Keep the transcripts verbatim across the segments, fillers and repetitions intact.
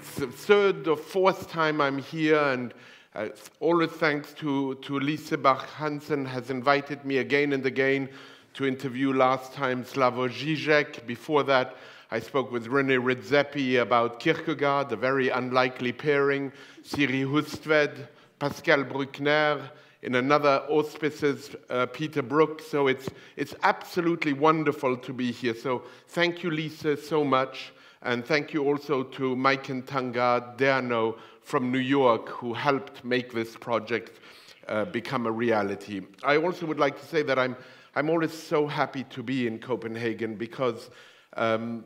it's the third or fourth time I'm here, and uh, always thanks to, to Lise Bach-Hansen has invited me again and again to interview last time Slavoj Žižek. Before that, I spoke with René Redzepi about Kierkegaard, a very unlikely pairing, Siri Hustved, Pascal Bruckner, in another auspices, uh, Peter Brook. So it's, it's absolutely wonderful to be here. So thank you, Lisa, so much. And thank you also to Mike and Tanga Derno from New York, who helped make this project uh, become a reality. I also would like to say that I'm, I'm always so happy to be in Copenhagen, because um,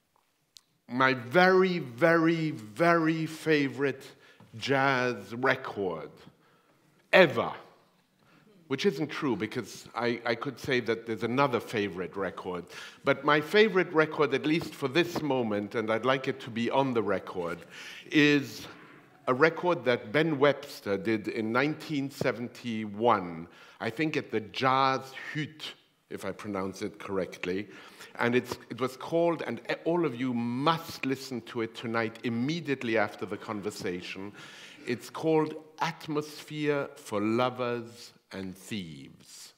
my very, very, very favorite jazz record ever, which isn't true, because I, I could say that there's another favorite record, but my favorite record, at least for this moment, and I'd like it to be on the record, is a record that Ben Webster did in nineteen seventy-one, I think at the Jazz Hütte, if I pronounce it correctly. And it's, it was called, and all of you must listen to it tonight immediately after the conversation. It's called Atmosphere for Lovers and Thieves.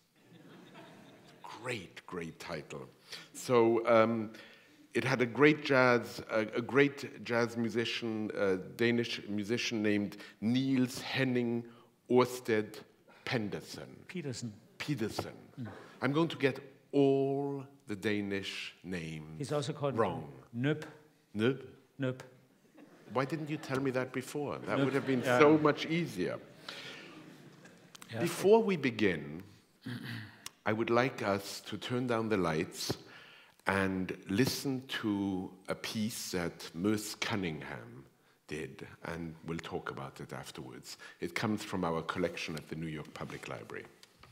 Great, great title. So um, it had a great jazz, a, a great jazz musician, a Danish musician named Niels Henning Ørsted Pedersen. Pedersen. Pedersen. Mm. I'm going to get all the Danish names He's also called wrong. Nuuk. Nuuk? Nuuk. Why didn't you tell me that before? That Nuuk. would have been Yeah. so much easier. Yeah. Before we begin, I would like us to turn down the lights and listen to a piece that Merce Cunningham did, and we'll talk about it afterwards. It comes from our collection at the New York Public Library.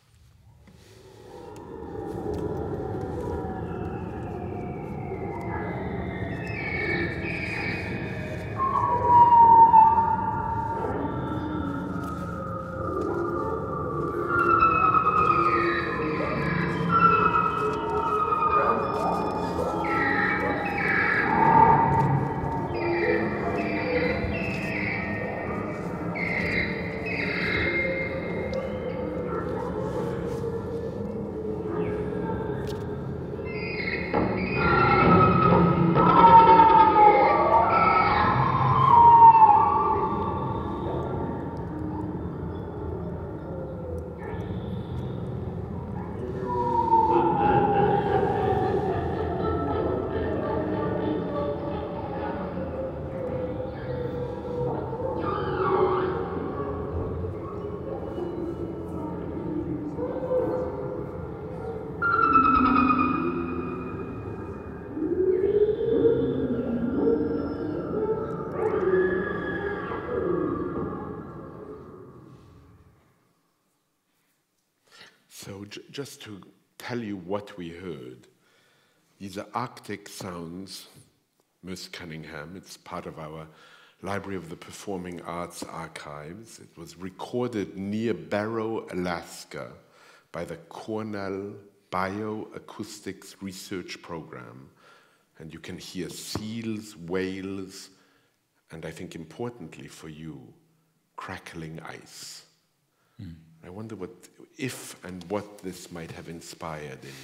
So j just to tell you what we heard, these are Arctic sounds, Merce Cunningham. It's part of our Library of the Performing Arts archives. It was recorded near Barrow, Alaska, by the Cornell Bioacoustics Research Program. And you can hear seals, whales, and I think importantly for you, crackling ice. Mm. I wonder what, if and what this might have inspired in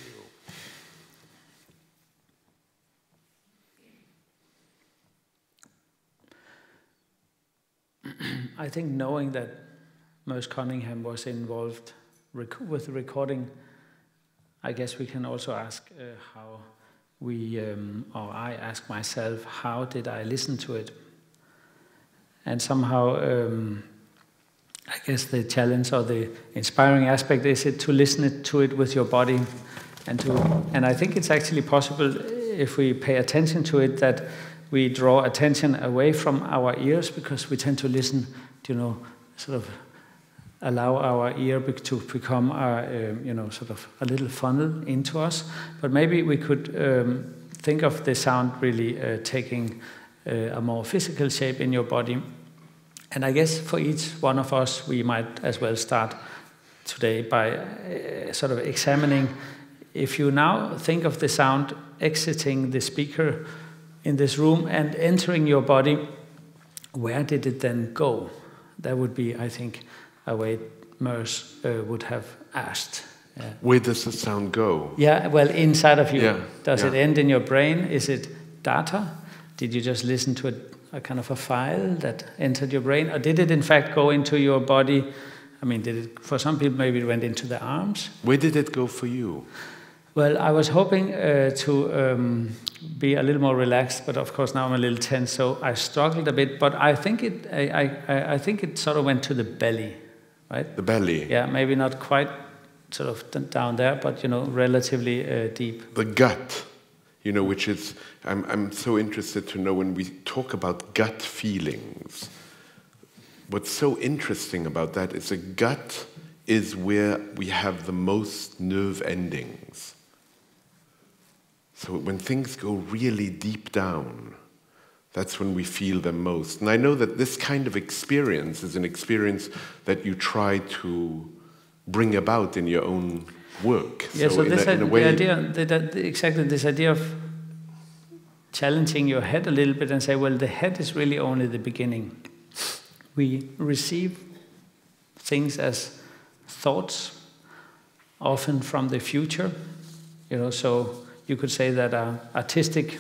you. I think knowing that Merce Cunningham was involved rec with the recording, I guess we can also ask uh, how we, um, or I ask myself, how did I listen to it? And somehow, um, I guess the challenge or the inspiring aspect is it to listen it, to it with your body, and to. And I think it's actually possible if we pay attention to it that we draw attention away from our ears, because we tend to listen, you know, sort of allow our ear to become, a, um, you know, sort of a little funnel into us. But maybe we could um, think of the sound really uh, taking uh, a more physical shape in your body. And I guess for each one of us, we might as well start today by uh, sort of examining, if you now think of the sound exiting the speaker in this room and entering your body, where did it then go? That would be, I think, a way Merce uh, would have asked. Yeah. Where does the sound go? Yeah, well, inside of you. Yeah. Does yeah. it end in your brain? Is it data? Did you just listen to a, a kind of a file that entered your brain? Or did it in fact go into your body? I mean, did it, for some people maybe it went into the arms. Where did it go for you? Well, I was hoping uh, to um, be a little more relaxed, but of course now I'm a little tense, so I struggled a bit. But I think it, I, I, I think it sort of went to the belly, right? The belly. Yeah, maybe not quite sort of down there, but you know, relatively uh, deep. The gut, you know, which is I'm I'm so interested to know when we talk about gut feelings. What's so interesting about that is the gut is where we have the most nerve endings. So when things go really deep down, that's when we feel them most. And I know that this kind of experience is an experience that you try to bring about in your own work. Yeah, so, so this in a, in a way, the idea, the, the, exactly this idea of challenging your head a little bit and say, well, the head is really only the beginning. We receive things as thoughts, often from the future, you know, so you could say that an artistic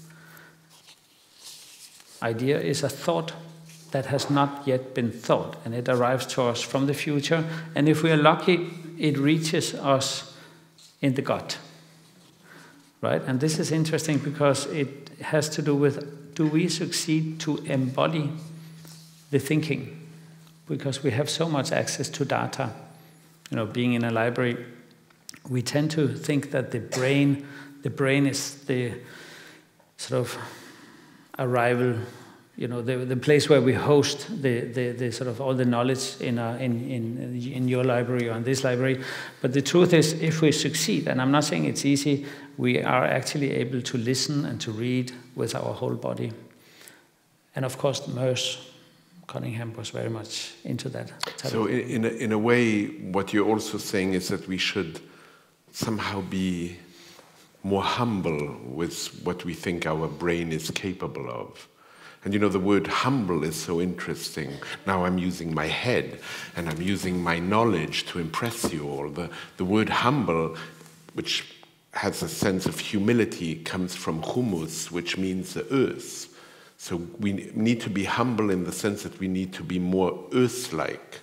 idea is a thought that has not yet been thought, and it arrives to us from the future, and if we are lucky, it reaches us in the gut, right? And this is interesting because it has to do with, do we succeed to embody the thinking? Because we have so much access to data. You know, being in a library, we tend to think that the brain, the brain is the sort of arrival, you know, the, the place where we host the, the, the sort of all the knowledge in, a, in, in, in your library or in this library. But the truth is, if we succeed, and I'm not saying it's easy, we are actually able to listen and to read with our whole body. And of course, Merce Cunningham was very much into that. So in, in, a, in a way, what you're also saying is that we should somehow be more humble with what we think our brain is capable of. And you know, the word humble is so interesting. Now I'm using my head and I'm using my knowledge to impress you all. The, the word humble, which has a sense of humility, comes from humus, which means the earth. So we need to be humble in the sense that we need to be more earth-like.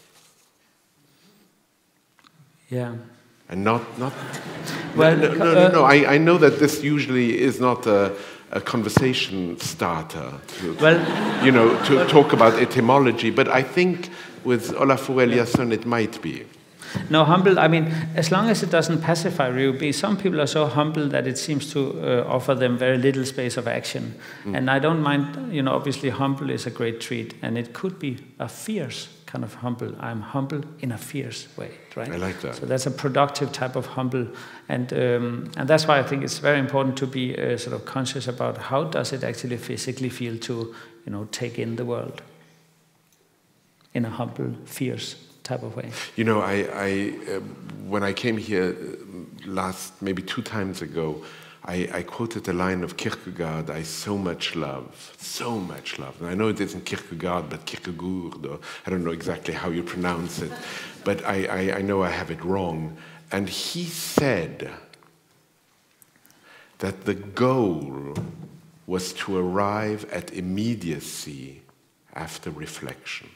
Yeah. And not, not well, no, no, no, no. I, I know that this usually is not a, a conversation starter, to, well, you know, to well, talk about etymology, but I think with Olafur Eliasson it might be. No, humble, I mean, as long as it doesn't pacify you, some people are so humble that it seems to uh, offer them very little space of action. Mm. And I don't mind, you know, obviously humble is a great treat, and it could be a fierce kind of humble. I'm humble in a fierce way, right? I like that. So that's a productive type of humble. And, um, and that's why I think it's very important to be uh, sort of conscious about how does it actually physically feel to, you know, take in the world in a humble, fierce type of way. You know, I, I uh, when I came here last, maybe two times ago, I, I quoted a line of Kierkegaard, I so much love, so much love. And I know it isn't Kierkegaard, but Kierkegaard, or I don't know exactly how you pronounce it, but I, I, I know I have it wrong. And he said that the goal was to arrive at immediacy after reflection.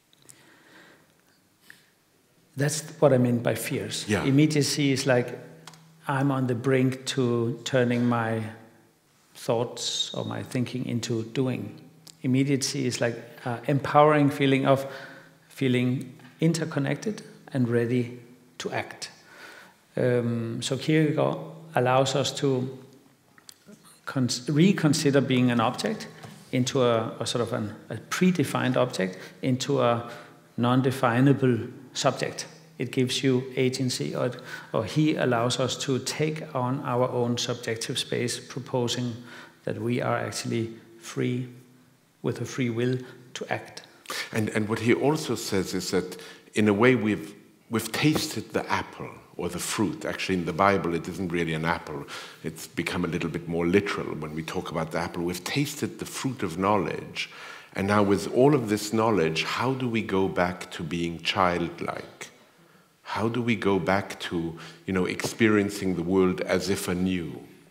That's what I mean by fierce. Yeah. Immediacy is like I'm on the brink to turning my thoughts or my thinking into doing. Immediacy is like an empowering feeling of feeling interconnected and ready to act. Um, so Kierkegaard allows us to reconsider being an object into a, a sort of an, a predefined object into a non-definable subject. It gives you agency, or, or he allows us to take on our own subjective space, proposing that we are actually free, with a free will, to act. And, and what he also says is that, in a way, we've, we've tasted the apple, or the fruit. Actually, in the Bible, it isn't really an apple. It's become a little bit more literal when we talk about the apple. We've tasted the fruit of knowledge, And now with all of this knowledge, how do we go back to being childlike? How do we go back to, you know, experiencing the world as if anew?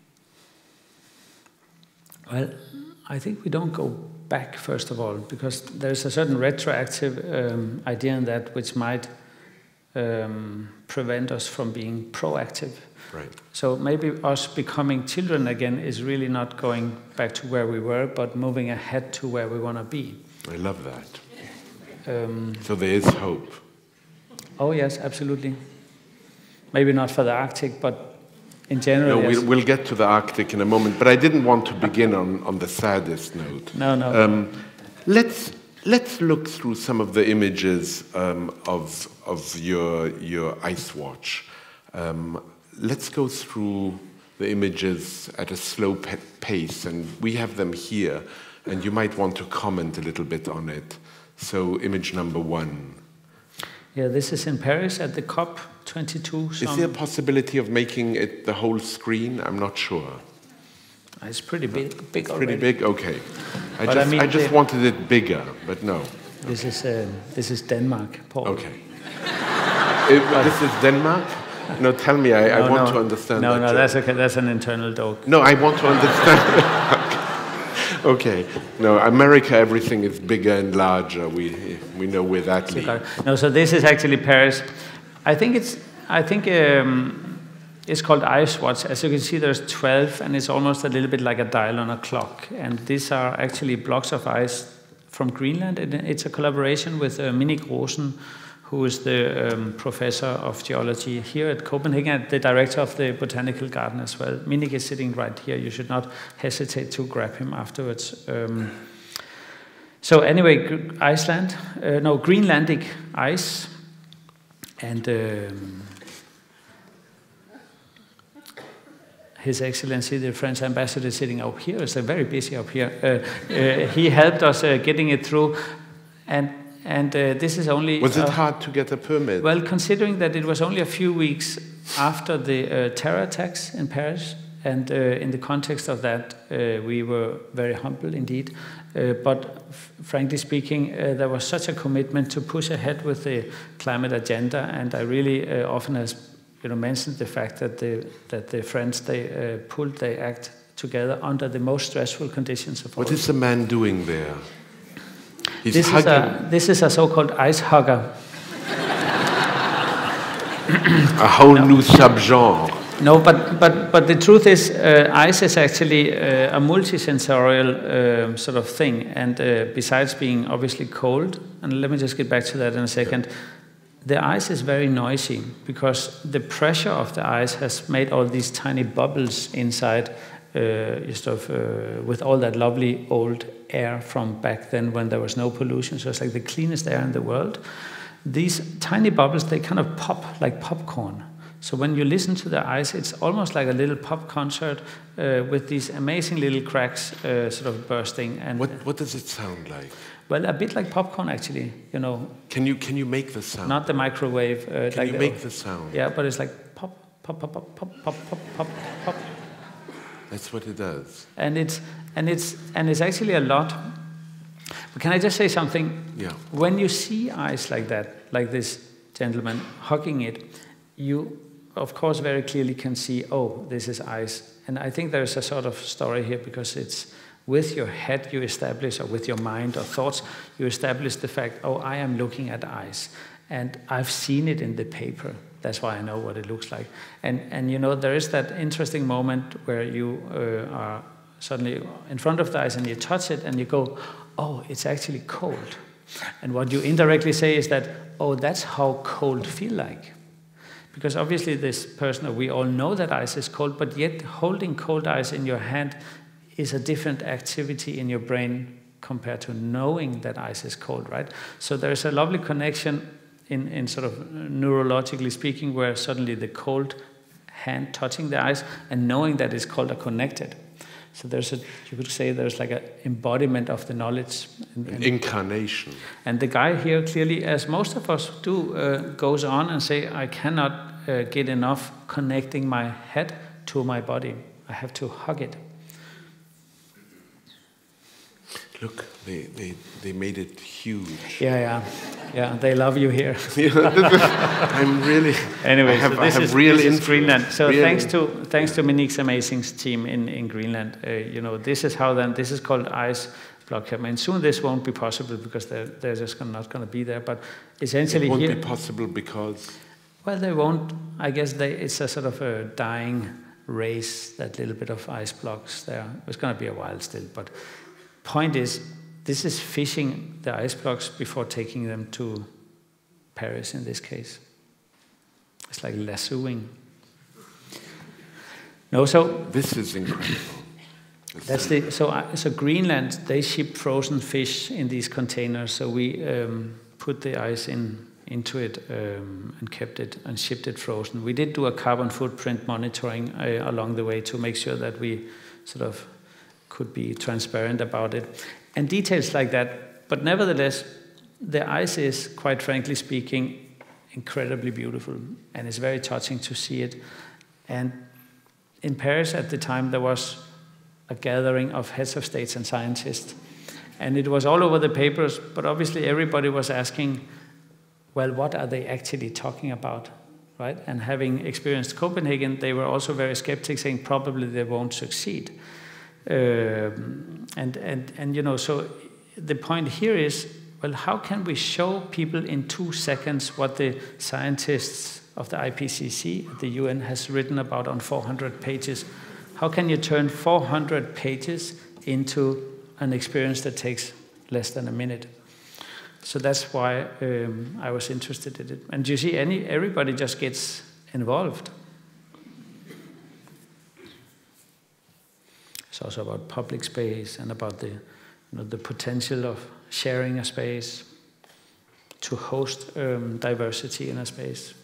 Well, I think we don't go back, first of all, because there's a certain retroactive um, idea in that which might um, prevent us from being proactive. Right. So maybe us becoming children again is really not going back to where we were, but moving ahead to where we want to be. I love that. Um, so there is hope. Oh yes, absolutely. Maybe not for the Arctic, but in general, no, yes. we'll, we'll get to the Arctic in a moment, but I didn't want to begin on, on the saddest note. No, no. Um, let's let's look through some of the images um, of of your your ice watch. Um, let's go through the images at a slow pace, and we have them here, and you might want to comment a little bit on it. So, image number one. Yeah, this is in Paris at the COP twenty-two. Is there a possibility of making it the whole screen? I'm not sure. It's pretty big. big it's already. pretty big. Okay. I but just I, mean, I just the, wanted it bigger, but no. This is uh, this is Denmark, Paul. Okay. it, this is Denmark. No, tell me. I, no, I want no. to understand. No, that no, joke. that's okay. That's an internal dog. No, I want to understand. Okay. No, America, everything is bigger and larger. We we know where that leads. No, so this is actually Paris. I think it's. I think um, it's called Ice Watch. As you can see, there's twelve, and it's almost a little bit like a dial on a clock. And these are actually blocks of ice from Greenland. And it's a collaboration with uh, Minik Rosen, who is the um, professor of geology here at Copenhagen, and the director of the botanical garden as well. Minik is sitting right here. You should not hesitate to grab him afterwards. Um, so anyway, Iceland, uh, no, Greenlandic ice, and um, His Excellency, the French ambassador sitting up here, is very busy up here. Uh, uh, he helped us uh, getting it through, and And uh, this is only... Was it uh, hard to get a permit? Well, considering that it was only a few weeks after the uh, terror attacks in Paris, and uh, in the context of that, uh, we were very humble indeed. Uh, but frankly speaking, uh, there was such a commitment to push ahead with the climate agenda, and I really uh, often has you know, mentioned the fact that the, that the French, they uh, pulled the act together under the most stressful conditions of all. What is the man doing there? He's this, is a, this is a so-called ice hugger. A whole no. new subgenre. No, but, but, but the truth is, uh, ice is actually uh, a multisensorial uh, sort of thing. And uh, besides being obviously cold, and let me just get back to that in a second, the ice is very noisy because the pressure of the ice has made all these tiny bubbles inside, uh, just of, uh, with all that lovely old air from back then when there was no pollution. So it's like the cleanest air in the world. These tiny bubbles, they kind of pop like popcorn. So when you listen to the ice, it's almost like a little pop concert uh, with these amazing little cracks uh, sort of bursting. And what, what does it sound like? Well, a bit like popcorn, actually. You know. Can you can you make the sound? Not the microwave. Uh, can like you the, make the sound? Yeah, but it's like pop, pop, pop, pop, pop, pop, pop, pop, pop. That's what it does. And it's and it's and it's actually a lot. But can I just say something? Yeah. When you see ice like that, like this gentleman hugging it, you of course very clearly can see, oh, this is ice. And I think there's a sort of story here because it's with your head you establish, or with your mind or thoughts, you establish the fact, oh, I am looking at ice. And I've seen it in the paper. That's why I know what it looks like. And, and you know, there is that interesting moment where you uh, are suddenly in front of the ice and you touch it and you go, oh, it's actually cold. And what you indirectly say is that, oh, that's how cold feel like. Because obviously this person, or we all know that ice is cold, but yet holding cold ice in your hand is a different activity in your brain compared to knowing that ice is cold, right? So there's a lovely connection in, in sort of neurologically speaking, where suddenly the cold hand touching the ice and knowing that it's cold are connected. So there's a, you could say there's like an embodiment of the knowledge. And, and, incarnation. And the guy here clearly, as most of us do, uh, goes on and say, I cannot uh, get enough connecting my head to my body. I have to hug it. Look, they, they, they made it huge. Yeah, yeah, yeah. They love you here. I'm really. Anyway, I have, so this I have is, real this is influence. Greenland. So really. thanks to thanks to Monique's amazing team in in Greenland. Uh, you know, this is how then this is called ice block. I mean, soon this won't be possible because they're they're just not going to be there. But essentially, it won't here, be possible because. Well, they won't. I guess they, it's a sort of a dying race. That little bit of ice blocks there. It's going to be a while still. But point is, this is fishing the ice blocks before taking them to Paris in this case. It's like lassoing. No, so this is incredible. That's the so uh, so Greenland, they ship frozen fish in these containers. So we um, put the ice in into it um, and kept it and shipped it frozen. We did do a carbon footprint monitoring uh, along the way to make sure that we sort of could be transparent about it. And details like that, but nevertheless, the ice is, quite frankly speaking, incredibly beautiful, and it's very touching to see it. And in Paris at the time, there was a gathering of heads of states and scientists, and it was all over the papers, but obviously everybody was asking, well, what are they actually talking about, right? And having experienced Copenhagen, they were also very skeptical, saying probably they won't succeed. Um, and, and, and, you know, so the point here is, well, how can we show people in two seconds what the scientists of the I P C C at the U N has written about on four hundred pages? How can you turn four hundred pages into an experience that takes less than a minute? So that's why um, I was interested in it. And you see, any, everybody just gets involved. It's also about public space and about the, you know, the potential of sharing a space to host um, diversity in a space.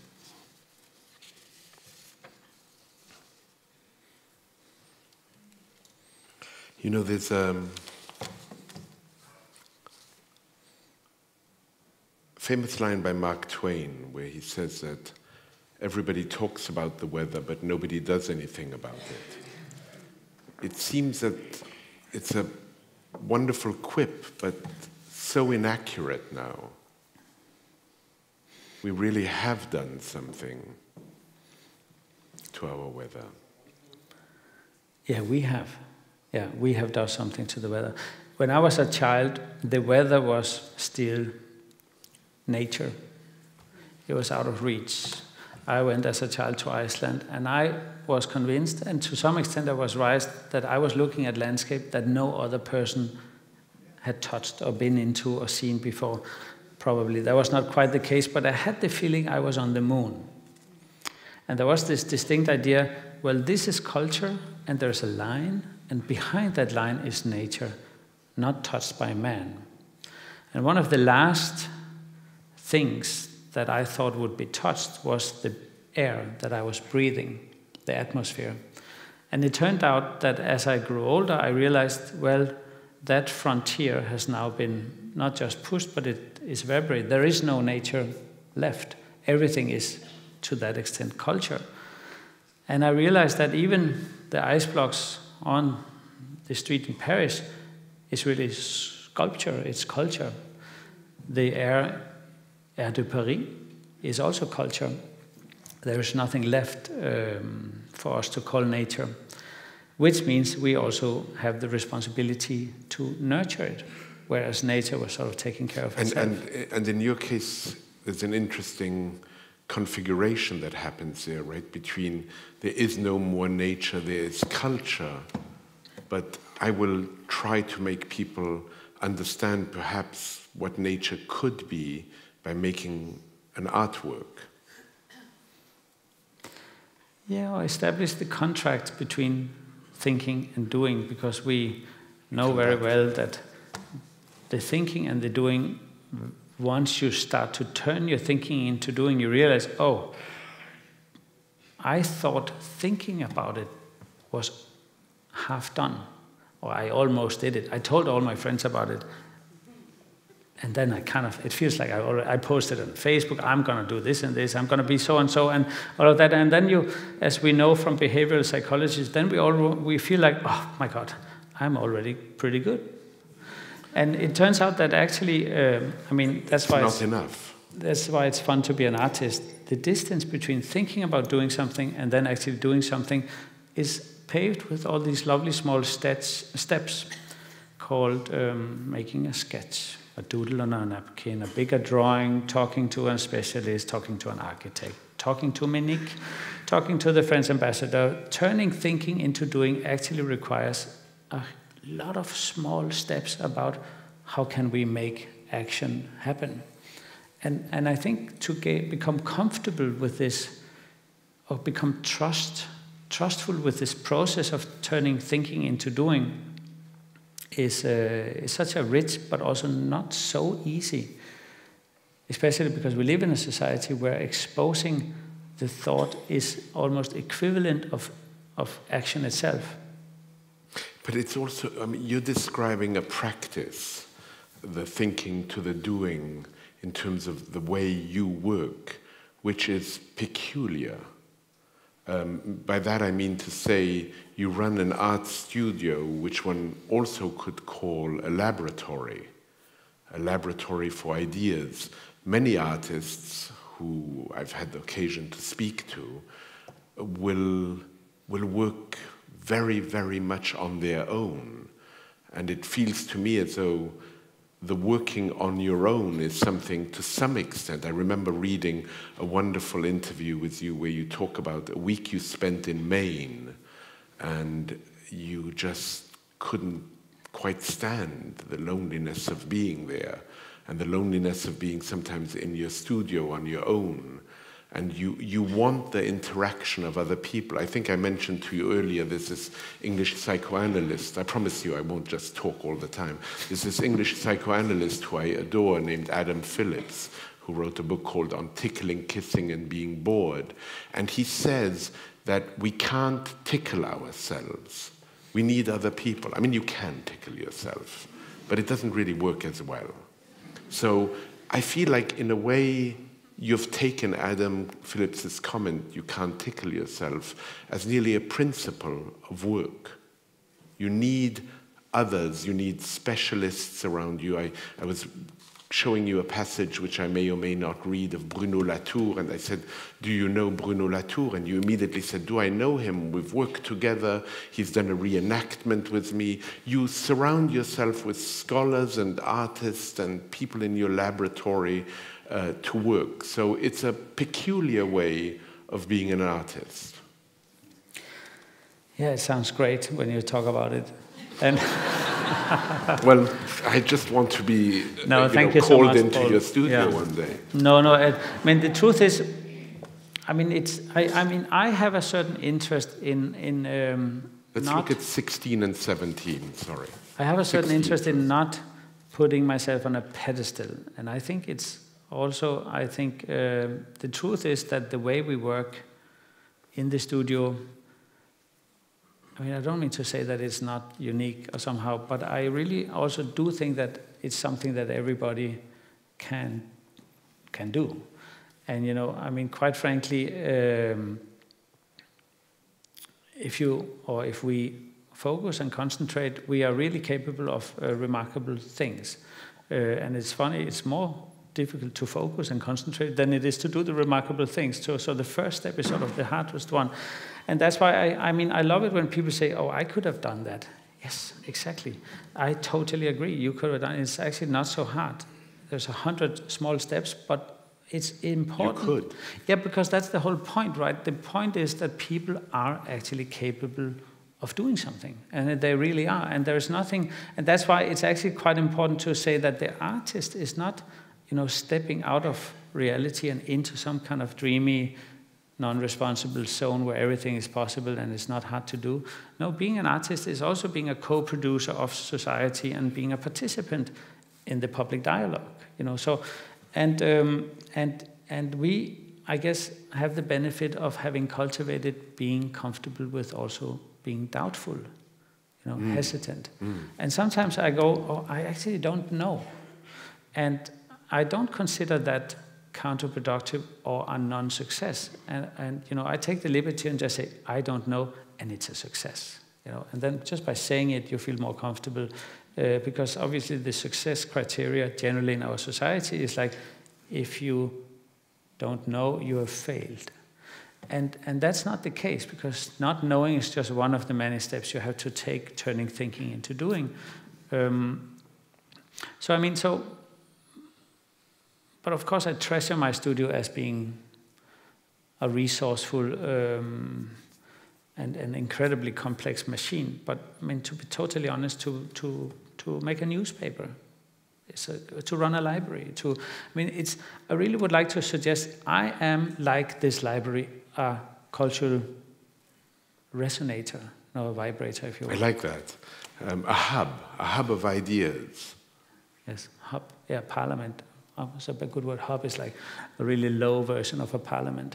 You know, there's a um, famous line by Mark Twain where he says that everybody talks about the weather, but nobody does anything about it. It seems that it's a wonderful quip, but so inaccurate now. We really have done something to our weather. Yeah, we have. Yeah, we have done something to the weather. When I was a child, the weather was still nature. It was out of reach. I went as a child to Iceland, and I was convinced, and to some extent I was right, that I was looking at landscape that no other person had touched or been into or seen before. Probably that was not quite the case, but I had the feeling I was on the moon. And there was this distinct idea, well, this is culture, and there's a line, and behind that line is nature, not touched by man. And one of the last things that I thought would be touched was the air that I was breathing, the atmosphere. And it turned out that as I grew older, I realized, well, that frontier has now been not just pushed, but it is evaporated. There is no nature left. Everything is, to that extent, culture. And I realized that even the ice blocks on the street in Paris is really sculpture, it's culture. The air Air de Paris is also culture. There is nothing left um, for us to call nature, which means we also have the responsibility to nurture it, whereas nature was sort of taking care of itself. And, and, and in your case, there's an interesting configuration that happens there, right? Between there is no more nature, there is culture, but I will try to make people understand perhaps what nature could be by making an artwork. Yeah, or establish the contract between thinking and doing, because we know very well that the thinking and the doing, once you start to turn your thinking into doing, you realize, oh, I thought thinking about it was half done, or I almost did it. I told all my friends about it. And then I kind of, it feels like I already, I posted on Facebook, I'm going to do this and this, I'm going to be so and so, and all of that. And then you, as we know from behavioral psychologists, then we all we feel like, oh my God, I'm already pretty good. And it turns out that actually, um, I mean, that's it's why not it's, enough. That's why it's fun to be an artist. The distance between thinking about doing something and then actually doing something is paved with all these lovely small steps, steps called um, making a sketch, a doodle on a napkin, a bigger drawing, talking to a specialist, talking to an architect, talking to Monique, talking to the French ambassador. Turning thinking into doing actually requires a lot of small steps about how can we make action happen. And, and I think to get, become comfortable with this, or become trust, trustful with this process of turning thinking into doing, is, uh, is such a rich but also not so easy. Especially because we live in a society where exposing the thought is almost equivalent of, of action itself. But it's also, I mean, you're describing a practice, the thinking to the doing, in terms of the way you work, which is peculiar. Um, by that I mean to say you run an art studio, which one also could call a laboratory, a laboratory for ideas. Many artists who I've had the occasion to speak to will, will work very, very much on their own. And it feels to me as though the working on your own is something to some extent. I remember reading a wonderful interview with you where you talk about a week you spent in Maine and you just couldn't quite stand the loneliness of being there and the loneliness of being sometimes in your studio on your own. And you, you want the interaction of other people. I think I mentioned to you earlier, there's this English psychoanalyst. I promise you I won't just talk all the time. There's this English psychoanalyst who I adore named Adam Phillips, who wrote a book called On Tickling, Kissing, and Being Bored. And he says that we can't tickle ourselves. We need other people. I mean, you can tickle yourself, but it doesn't really work as well. So I feel like, in a way, you've taken Adam Phillips's comment, you can't tickle yourself, as nearly a principle of work. You need others, you need specialists around you. I, I was showing you a passage which I may or may not read of Bruno Latour, and I said, do you know Bruno Latour? And you immediately said, do I know him? We've worked together, he's done a reenactment with me. You surround yourself with scholars and artists and people in your laboratory Uh, to work. So it's a peculiar way of being an artist. Yeah, it sounds great when you talk about it. And well, I just want to be no, uh, you thank know, you so called much, into Paul. your studio Yeah. one day. No, no. I mean, the truth is, I mean, it's. I, I mean, I have a certain interest in in. Um, Let's not, look at sixteen and seventeen. Sorry. I have a certain sixteen. interest in not putting myself on a pedestal, and I think it's. Also, I think uh, the truth is that the way we work in the studio, I mean, I don't mean to say that it's not unique or somehow, but I really also do think that it's something that everybody can can do. And, you know, I mean, quite frankly, um, if you, or if we focus and concentrate, we are really capable of uh, remarkable things. Uh, and it's funny, it's more difficult to focus and concentrate than it is to do the remarkable things. So, so the first step is sort of the hardest one. And that's why I, I mean, I love it when people say, oh, I could have done that. Yes, exactly. I totally agree. You could have done it. It's actually not so hard. There's a hundred small steps, but it's important. You could. Yeah, because that's the whole point, right? The point is that people are actually capable of doing something, and they really are. And there's nothing, and that's why it's actually quite important to say that the artist is not, you know, stepping out of reality and into some kind of dreamy, non-responsible zone where everything is possible and it's not hard to do. No, being an artist is also being a co-producer of society and being a participant in the public dialogue. You know, so, and um, and and we, I guess, have the benefit of having cultivated being comfortable with also being doubtful, you know, mm. hesitant. Mm. And sometimes I go, oh, I actually don't know, and I don't consider that counterproductive or a non-success. And, and, you know, I take the liberty and just say, I don't know, and it's a success. You know, and then just by saying it, you feel more comfortable. Uh, because obviously the success criteria generally in our society is like, if you don't know, you have failed. And, and that's not the case, because not knowing is just one of the many steps you have to take, turning thinking into doing. Um, so I mean, so, but of course I treasure my studio as being a resourceful um, and an incredibly complex machine. But I mean, to be totally honest, to, to, to make a newspaper, it's a, to run a library, to, I mean, it's, I really would like to suggest, I am like this library, a cultural resonator, no, a vibrator, if you will. I like that. Um, a hub, a hub of ideas. Yes, hub, yeah, parliament. Oh, it's a good word. Hub is like a really low version of a parliament.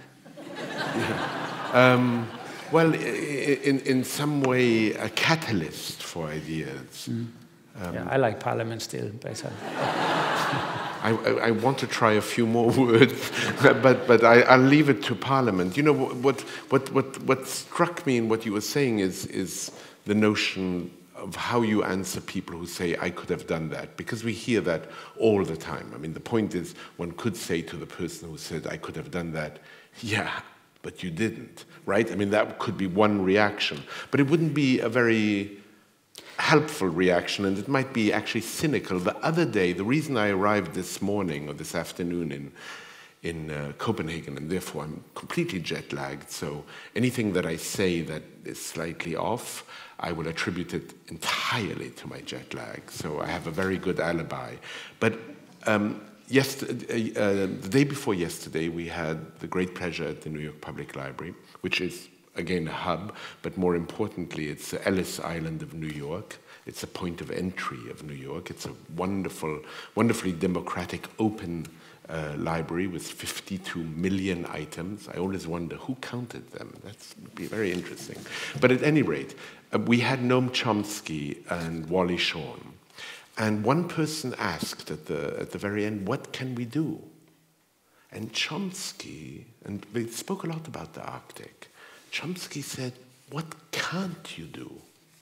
Yeah. Um, well, in, in some way, a catalyst for ideas. Mm. Um, yeah, I like parliament still better. I, I, I want to try a few more words, but, but I, I'll leave it to parliament. You know, what, what, what, what struck me in what you were saying is, is the notion of how you answer people who say, I could have done that, because we hear that all the time. I mean, the point is, one could say to the person who said, I could have done that, yeah, but you didn't, right? I mean, that could be one reaction, but it wouldn't be a very helpful reaction, and it might be actually cynical. The other day, the reason I arrived this morning or this afternoon in in uh, Copenhagen, and therefore I'm completely jet-lagged, so anything that I say that is slightly off, I will attribute it entirely to my jet lag. So I have a very good alibi. But um, yesterday, uh, the day before yesterday, we had the great pleasure at the New York Public Library, which is, again, a hub, but more importantly, it's the Ellis Island of New York. It's a point of entry of New York. It's a wonderful, wonderfully democratic, open uh, library with fifty-two million items. I always wonder who counted them. That would be very interesting. But at any rate, uh, we had Noam Chomsky and Wally Shawn. And one person asked at the, at the very end, what can we do? And Chomsky, and they spoke a lot about the Arctic, Chomsky said, what can't you do?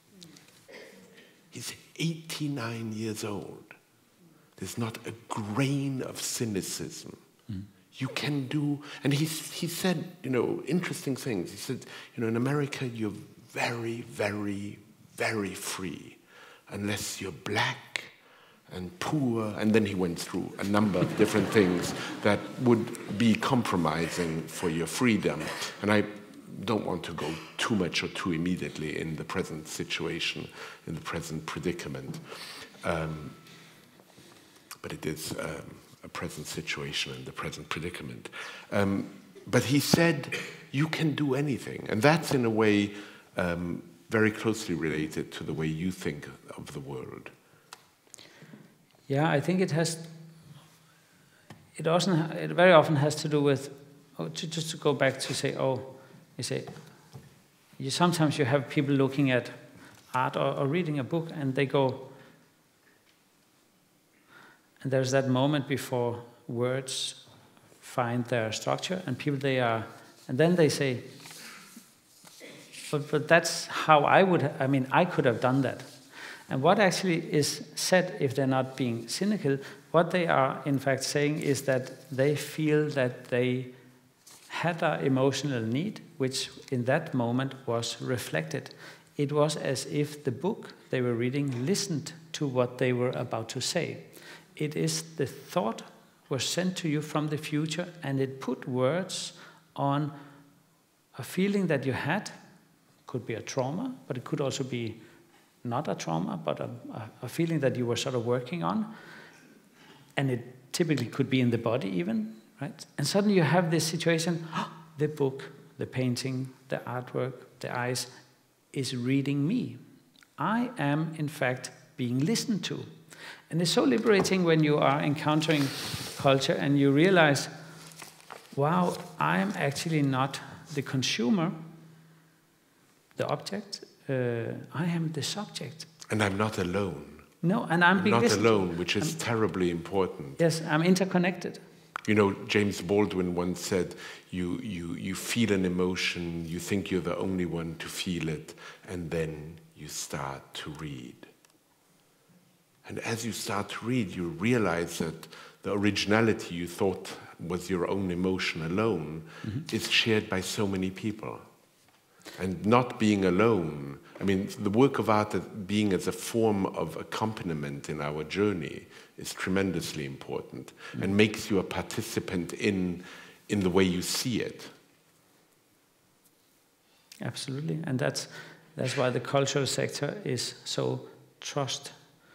He's eighty-nine years old. There's not a grain of cynicism. Mm. You can do, and he, he said, you know, interesting things. He said, you know, in America, you're very, very, very free, unless you're black and poor, and then he went through a number of different things that would be compromising for your freedom. And I don't want to go too much or too immediately in the present situation, in the present predicament. Um, but it is um, a present situation and the present predicament. Um, but he said, you can do anything. And that's in a way um, very closely related to the way you think of the world. Yeah, I think it has, it, also, it very often has to do with, oh, to, just to go back to say, oh, you say, you, sometimes you have people looking at art or, or reading a book and they go, and there's that moment before words find their structure and people they are, and then they say, but, but that's how I would, I mean, I could have done that. And what actually is said, if they're not being cynical, what they are in fact saying is that they feel that they had an emotional need, which in that moment was reflected. It was as if the book they were reading listened to what they were about to say. It is the thought was sent to you from the future, and it put words on a feeling that you had. Could be a trauma, but it could also be not a trauma, but a, a, a feeling that you were sort of working on. And it typically could be in the body even, right? And suddenly you have this situation, oh, the book, the painting, the artwork, the eyes is reading me. I am, in fact, being listened to. And it's so liberating when you are encountering culture and you realize, wow, I'm actually not the consumer, the object, uh, I am the subject. And I'm not alone. No, and I'm, I'm being not listened alone, to. which is I'm, terribly important. Yes, I'm interconnected. You know, James Baldwin once said, you, you, you feel an emotion, you think you're the only one to feel it, and then you start to read. And as you start to read, you realize that the originality you thought was your own emotion alone mm-hmm. is shared by so many people. And not being alone, I mean, the work of art being as a form of accompaniment in our journey is tremendously important mm-hmm. and makes you a participant in, in the way you see it. Absolutely, and that's, that's why the cultural sector is so trust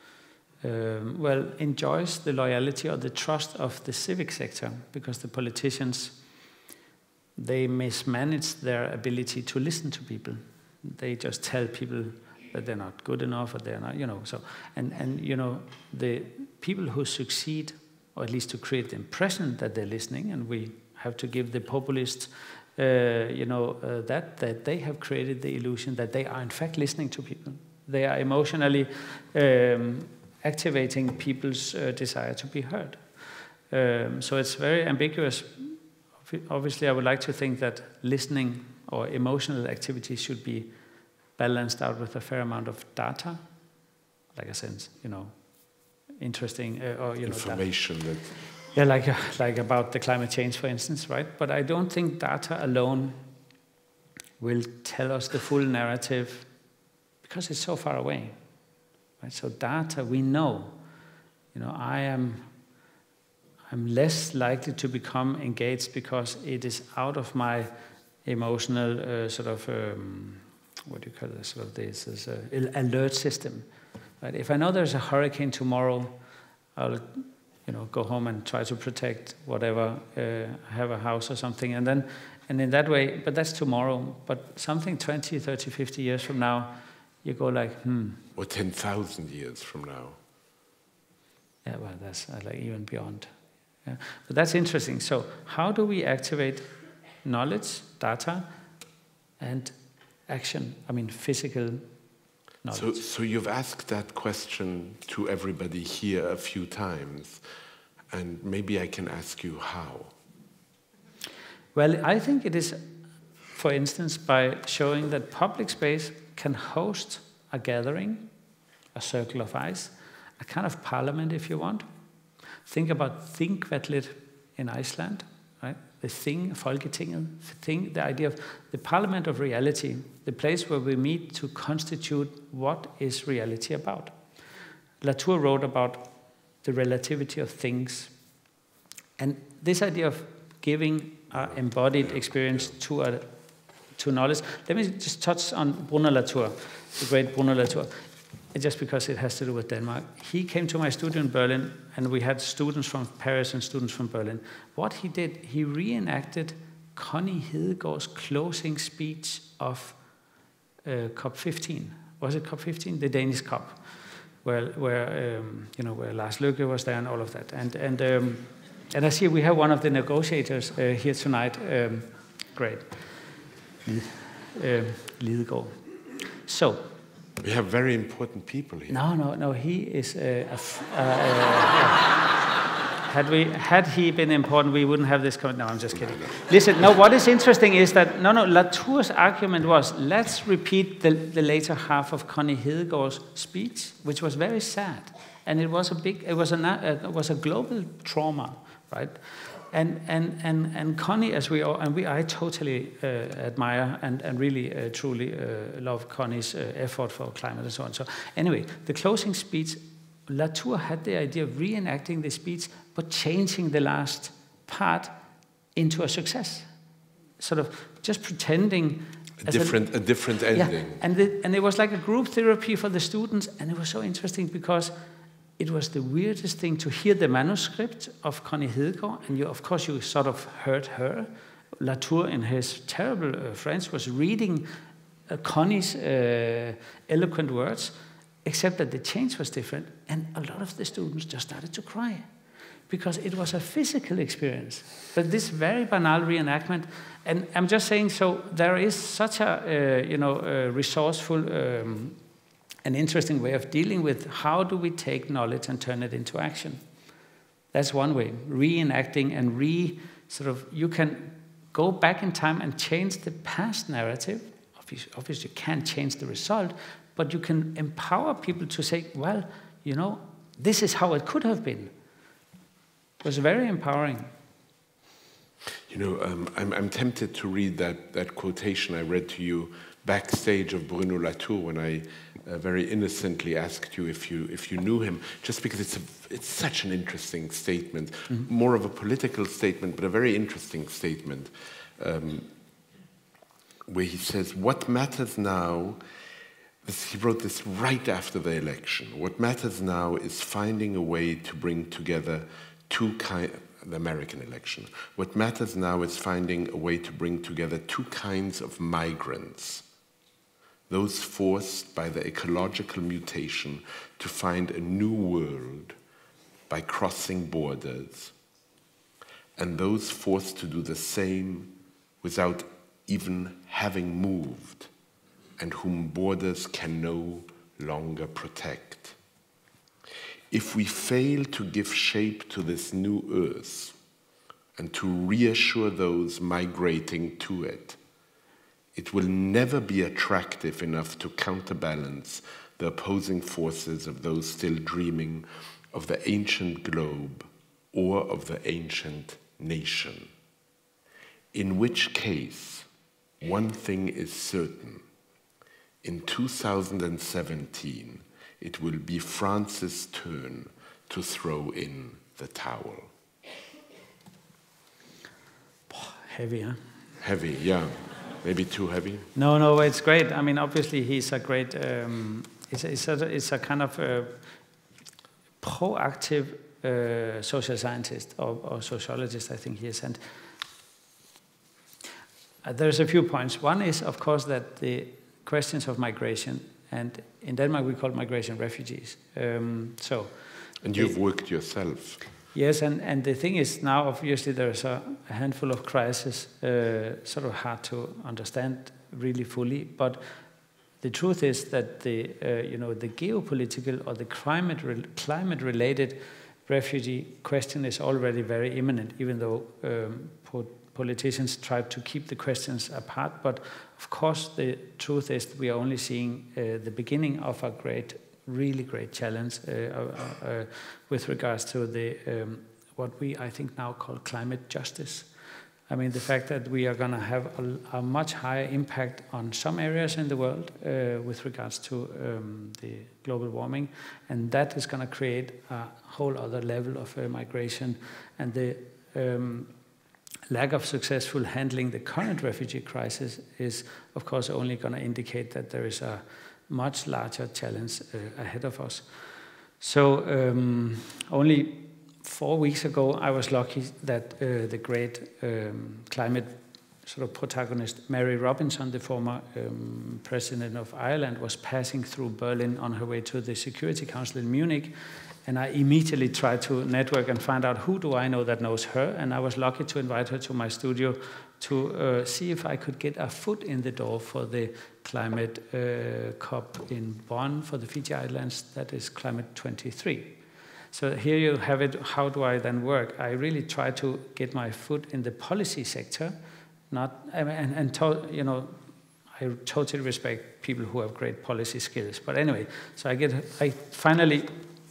Um, well, enjoys the loyalty or the trust of the civic sector, because the politicians, they mismanage their ability to listen to people. They just tell people that they're not good enough, or they're not, you know. So, and and you know, the people who succeed, or at least to create the impression that they're listening, and we have to give the populists, uh, you know, uh, that that they have created the illusion that they are in fact listening to people. They are emotionally Um, activating people's uh, desire to be heard. Um, so it's very ambiguous. Obviously, I would like to think that listening or emotional activities should be balanced out with a fair amount of data, like a sense, you know, interesting uh, or you information know, that. Yeah, like uh, like about the climate change, for instance, right? But I don't think data alone will tell us the full narrative, because it's so far away. Right? So data, we know, you know, I am, I'm less likely to become engaged because it is out of my emotional uh, sort of, um, what do you call this, sort of this, this uh, alert system. Right? If I know there's a hurricane tomorrow, I'll, you know, go home and try to protect whatever, uh, have a house or something, and then, and in that way, but that's tomorrow. But something twenty, thirty, fifty years from now, you go like, hmm. Or ten thousand years from now. Yeah, well, that's uh, like even beyond. Yeah. But that's interesting. So how do we activate knowledge, data, and action? I mean, physical knowledge. So, so you've asked that question to everybody here a few times, and maybe I can ask you how. Well, I think it is, for instance, by showing that public space can host a gathering, a circle of ice, a kind of parliament, if you want. Think about Þingvellir in Iceland, right? The thing, Folketinget, thing, the idea of the parliament of reality, the place where we meet to constitute what is reality about. Latour wrote about the relativity of things. And this idea of giving our embodied experience to a to knowledge. Let me just touch on Bruno Latour, the great Bruno Latour, just because it has to do with Denmark. He came to my studio in Berlin, and we had students from Paris and students from Berlin. What he did, he reenacted Connie Hedegaard's closing speech of uh, COP fifteen. Was it COP fifteen? The Danish COP, where, where um, you know, where Lars Løkke was there and all of that. And and um, and I see we have one of the negotiators uh, here tonight. Um, great. Uh, Lidegaard. So we have very important people here. No, no, no. He is. Uh, a f uh, uh, had we had he been important, we wouldn't have this comment. No, I'm just kidding. No, no. Listen. No, what is interesting is that no, no. Latour's argument was, let's repeat the, the later half of Connie Hedegaard's speech, which was very sad, and it was a big. It was a uh, it was a global trauma, right? And and and and Connie, as we all, and we, I totally uh, admire and and really uh, truly uh, love Connie's uh, effort for climate and so on. So anyway, the closing speech, Latour had the idea of reenacting the speech, but changing the last part into a success, sort of just pretending a different a, a different ending. Yeah, and the, and it was like a group therapy for the students, and it was so interesting because it was the weirdest thing to hear the manuscript of Connie Hedegaard, and you, of course, you sort of heard her. Latour, in his terrible uh, French, was reading uh, Connie's uh, eloquent words, except that the change was different, and a lot of the students just started to cry, because it was a physical experience. But this very banal reenactment, and I'm just saying, so there is such a uh, you know uh, resourceful. Um, An interesting way of dealing with how do we take knowledge and turn it into action. That's one way, reenacting and re sort of, you can go back in time and change the past narrative. Obviously, obviously you can't change the result, but you can empower people to say, well, you know, this is how it could have been. It was very empowering. You know, um, I'm, I'm tempted to read that, that quotation I read to you backstage of Bruno Latour when I uh, very innocently asked you if you if you knew him, just because it's a, it's such an interesting statement, mm-hmm. more of a political statement, but a very interesting statement, um, where he says, "What matters now." This, he wrote this right after the election. What matters now is finding a way to bring together two kinds. The American election. What matters now is finding a way to bring together two kinds of migrants. Those forced by the ecological mutation to find a new world by crossing borders, and those forced to do the same without even having moved, and whom borders can no longer protect. If we fail to give shape to this new earth and to reassure those migrating to it, it will never be attractive enough to counterbalance the opposing forces of those still dreaming of the ancient globe or of the ancient nation. In which case, one thing is certain. In two thousand seventeen, it will be France's turn to throw in the towel. Heavy, huh? Heavy, yeah. Maybe too heavy? No, no, it's great. I mean, obviously he's a great, um, it's, it's, a, it's a kind of a proactive uh, social scientist or, or sociologist, I think he is. And uh, there's a few points. One is, of course, that the questions of migration, and in Denmark we call migration refugees. Um, so, and you've they, worked yourself. Yes, and, and the thing is now obviously there's a, a handful of crises, uh, sort of hard to understand really fully, but the truth is that the uh, you know the geopolitical or the climate re climate related refugee question is already very imminent, even though um, po politicians try to keep the questions apart. But of course, the truth is that we are only seeing uh, the beginning of a great, really great challenge uh, uh, uh, with regards to the um, what we, I think, now call climate justice. I mean, the fact that we are going to have a, a much higher impact on some areas in the world uh, with regards to um, the global warming, and that is going to create a whole other level of uh, migration, and the um, lack of successful handling the current refugee crisis is, of course, only going to indicate that there is a much larger challenge uh, ahead of us. So um, only four weeks ago, I was lucky that uh, the great um, climate sort of protagonist, Mary Robinson, the former um, president of Ireland, was passing through Berlin on her way to the Security Council in Munich. And I immediately tried to network and find out who do I know that knows her. And I was lucky to invite her to my studio to uh, see if I could get a foot in the door for the climate uh, COP in Bonn for the Fiji Islands. That is Climate twenty-three. So here you have it. How do I then work? I really try to get my foot in the policy sector, not and, and to, you know, I totally respect people who have great policy skills. But anyway, so I get I finally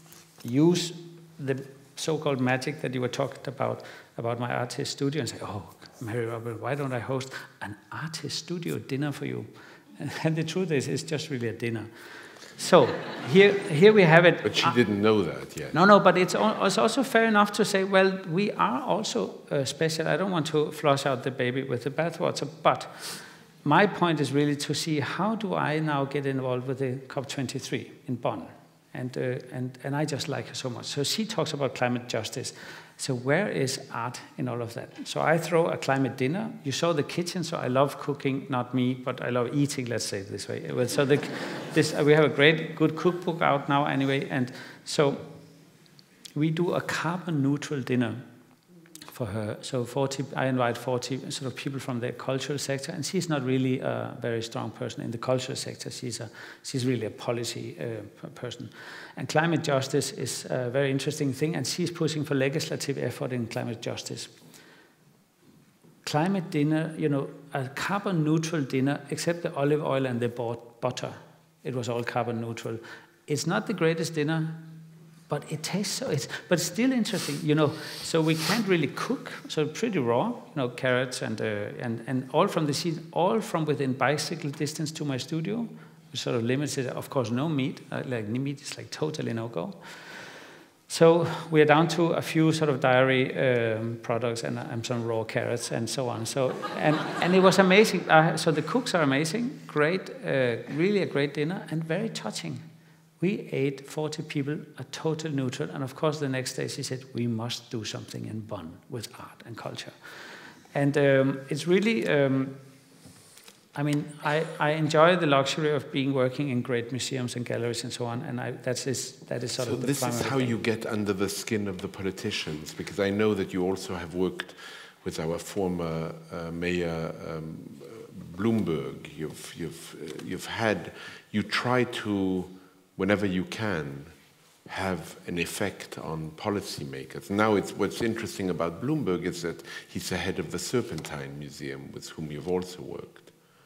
use the so-called magic that you were talking about about my artist studio and say, oh, Mary Robert, why don't I host an artist studio dinner for you? And the truth is, it's just really a dinner. So here, here we have it. But she didn't know that yet. No, no, but it's, it's also fair enough to say, well, we are also uh, special. I don't want to flush out the baby with the bathwater, but my point is really to see how do I now get involved with the COP twenty-three in Bonn. And, uh, and, and I just like her so much. So she talks about climate justice. So where is art in all of that? So I throw a climate dinner. You saw the kitchen, so I love cooking, not me, but I love eating, let's say it this way. So the, this, we have a great, good cookbook out now anyway. And so we do a carbon neutral dinner for her. So forty, I invite forty sort of people from the cultural sector, and she's not really a very strong person in the cultural sector. She's a, she's really a policy uh, person. And climate justice is a very interesting thing, and she's pushing for legislative effort in climate justice. Climate dinner, you know, a carbon neutral dinner, except the olive oil and the butter. It was all carbon neutral. It's not the greatest dinner. but it tastes so, it's, but still interesting, you know. So we can't really cook, so pretty raw, you know, carrots and, uh, and, and all from the seed, all from within bicycle distance to my studio, which sort of limits it. Of course, no meat, uh, like meat is like totally no-go. So we're down to a few sort of dairy um, products and, and some raw carrots and so on. So and and it was amazing. Uh, so the cooks are amazing, great, uh, really a great dinner and very touching. We ate forty people, a total neutral, and of course the next day she said we must do something in Bonn with art and culture, and um, it's really. Um, I mean, I, I enjoy the luxury of being working in great museums and galleries and so on, and I, that's is, that is sort so of the this primary is how thing. you get under the skin of the politicians, because I know that you also have worked with our former uh, mayor um, Bloomberg. You've you've uh, you've had you try to, whenever you can, have an effect on policymakers. Now, it's what's interesting about Bloomberg is that he's the head of the Serpentine Museum, with whom you've also worked.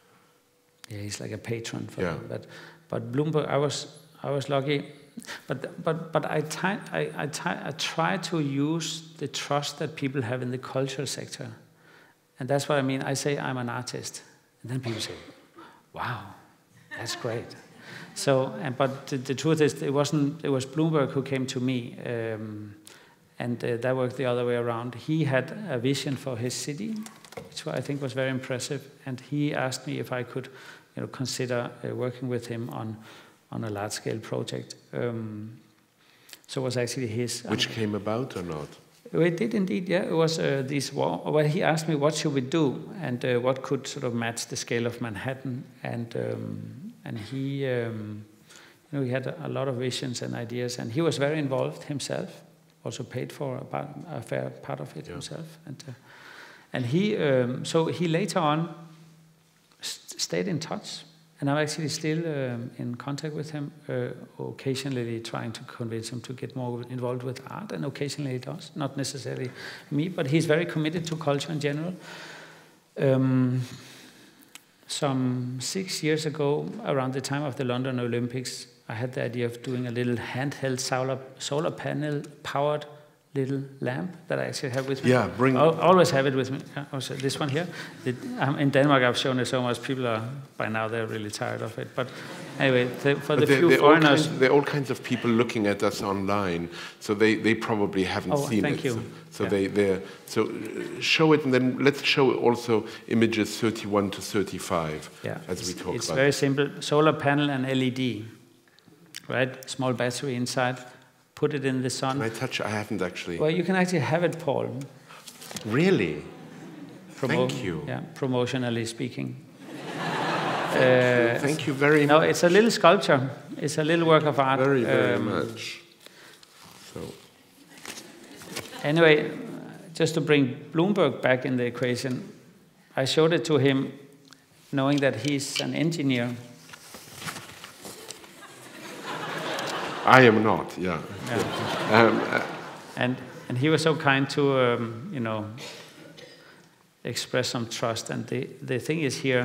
Yeah, he's like a patron for yeah. them. But, but Bloomberg, I was, I was lucky. But, but, but I, I, I, I try to use the trust that people have in the cultural sector. And that's what I mean. I say I'm an artist. And then people say, wow, that's great. So, and, but the, the truth is, it wasn't, it was Bloomberg who came to me. Um, and uh, that worked the other way around. He had a vision for his city, which I think was very impressive. And he asked me if I could, you know, consider uh, working with him on, on a large-scale project. Um, so it was actually his. Which um, came about or not? It did indeed, yeah. It was uh, this war. Well, he asked me what should we do and uh, what could sort of match the scale of Manhattan. And um, and he, um, you know, he had a lot of visions and ideas, and he was very involved himself. Also paid for about a fair part of it yeah. himself. And uh, and he, um, so he later on st stayed in touch. And I'm actually still um, in contact with him, uh, occasionally trying to convince him to get more involved with art, and occasionally he does, not necessarily me, but he's very committed to culture in general. Um, some six years ago, around the time of the London Olympics, I had the idea of doing a little handheld solar, solar panel-powered little lamp that I actually have with me. Yeah, bring. I always have it with me. Also, this one here. It, um, in Denmark, I've shown it so much. People are by now they're really tired of it. But anyway, the, for the there, few there foreigners, kinds, there are all kinds of people looking at us online, so they, they probably haven't oh, seen thank it. You. So, so yeah. they they so show it, and then let's show also images thirty-one to thirty-five yeah. as we talk it's about. It's very it. simple. Solar panel and L E D, right? Small battery inside. Put it in the sun. Can I touch? I haven't actually. Well, you can actually have it, Paul. Really? Promo Thank you. Yeah, promotionally speaking. Thank, uh, you. Thank you very no, much. No, it's a little sculpture. It's a little work of art. Very, very um, much. So. Anyway, just to bring Bloomberg back in the equation, I showed it to him, knowing that he's an engineer. I am not, yeah. yeah. Um, uh, and and he was so kind to, um, you know, express some trust. And the the thing is here.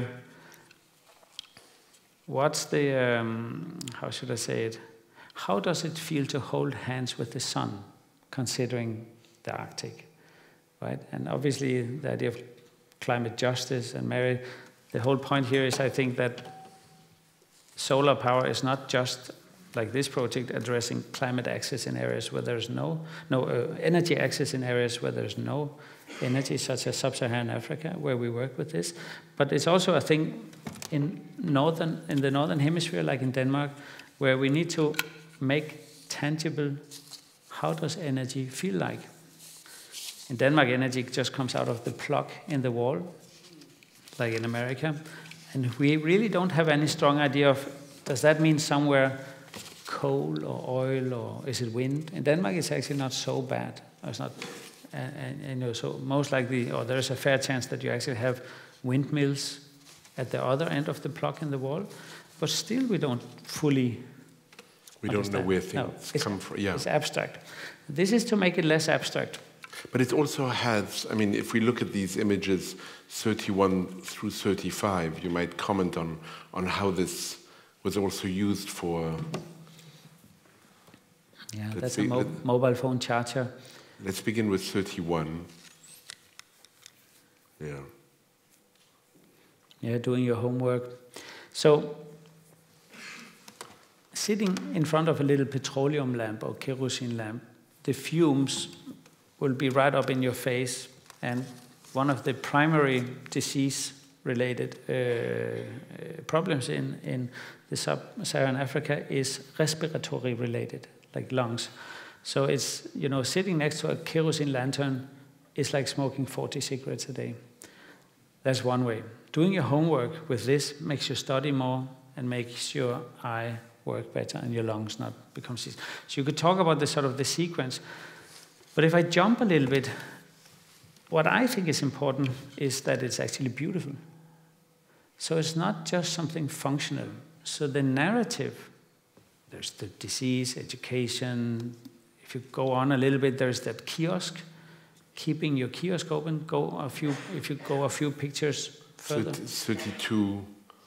What's the um, how should I say it? How does it feel to hold hands with the sun, considering the Arctic, right? And obviously the idea of climate justice and Mary. The whole point here is, I think, that solar power is not just like this project addressing climate access in areas where there's no, no uh, energy access in areas where there's no energy, such as sub-Saharan Africa, where we work with this. But it's also a thing in northern, in the northern hemisphere, like in Denmark, where we need to make tangible, how does energy feel like? In Denmark, energy just comes out of the plug in the wall, like in America. And we really don't have any strong idea of, does that mean somewhere coal or oil, or is it wind? In Denmark, it's actually not so bad. It's not, and, and, and you know, so most likely, or there's a fair chance that you actually have windmills at the other end of the plug in the wall, but still we don't fully We understand. don't know where things no, come from. Yeah. It's abstract. This is to make it less abstract. But it also has, I mean, if we look at these images, thirty-one through thirty-five, you might comment on, on how this was also used for... Yeah, let's that's be, a mo let, mobile phone charger. Let's begin with thirty-one. Yeah. Yeah, doing your homework. So, sitting in front of a little petroleum lamp or kerosene lamp, the fumes will be right up in your face, and one of the primary disease-related uh, problems in, in the sub-Saharan Africa is respiratory-related, like lungs. So it's, you know, sitting next to a kerosene lantern is like smoking forty cigarettes a day. That's one way. Doing your homework with this makes you study more and makes your eye work better and your lungs not become sick. So you could talk about the sort of the sequence. But if I jump a little bit, what I think is important is that it's actually beautiful. So it's not just something functional. So the narrative, there's the disease, education. If you go on a little bit, there's that kiosk, keeping your kiosk open. Go a few, if you go a few pictures further. thirty-two.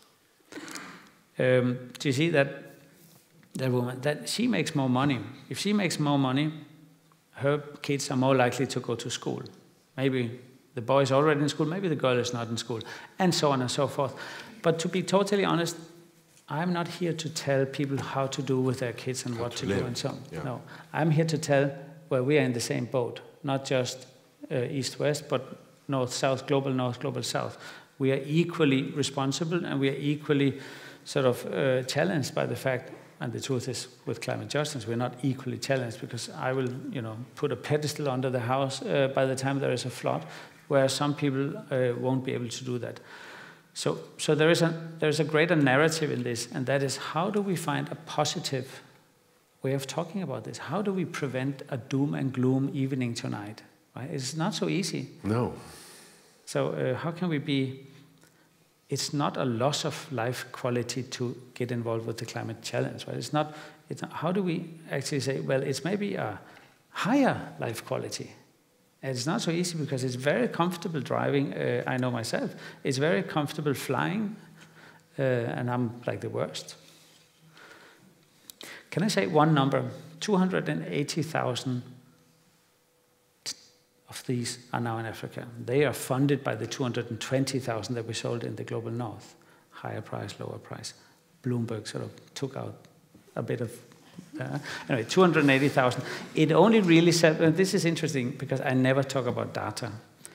Um, do you see that that woman? That she makes more money. If she makes more money, her kids are more likely to go to school. Maybe the boy is already in school, maybe the girl is not in school, and so on and so forth. But to be totally honest, I'm not here to tell people how to do with their kids and how what to, to do and so on. Yeah. No, I'm here to tell where we are in the same boat, not just uh, east-west, but north-south, global north, global south. We are equally responsible, and we are equally sort of uh, challenged by the fact. And the truth is, with climate justice, we're not equally challenged, because I will, you know, put a pedestal under the house uh, by the time there is a flood, where some people uh, won't be able to do that. So, so there is a there is a greater narrative in this, and that is, how do we find a positive way of talking about this? How do we prevent a doom and gloom evening tonight? Right? It's not so easy. No. So uh, how can we be? It's not a loss of life quality to get involved with the climate challenge, right? It's not, it's not, how do we actually say, well, it's maybe a higher life quality. And it's not so easy, because it's very comfortable driving. Uh, I know myself. It's very comfortable flying, uh, and I'm like the worst. Can I say one number? two hundred eighty thousand of these are now in Africa. They are funded by the two hundred twenty thousand that we sold in the global north. Higher price, lower price. Bloomberg sort of took out a bit of, uh, anyway, two hundred eighty thousand. It only really said, and this is interesting because I never talk about data.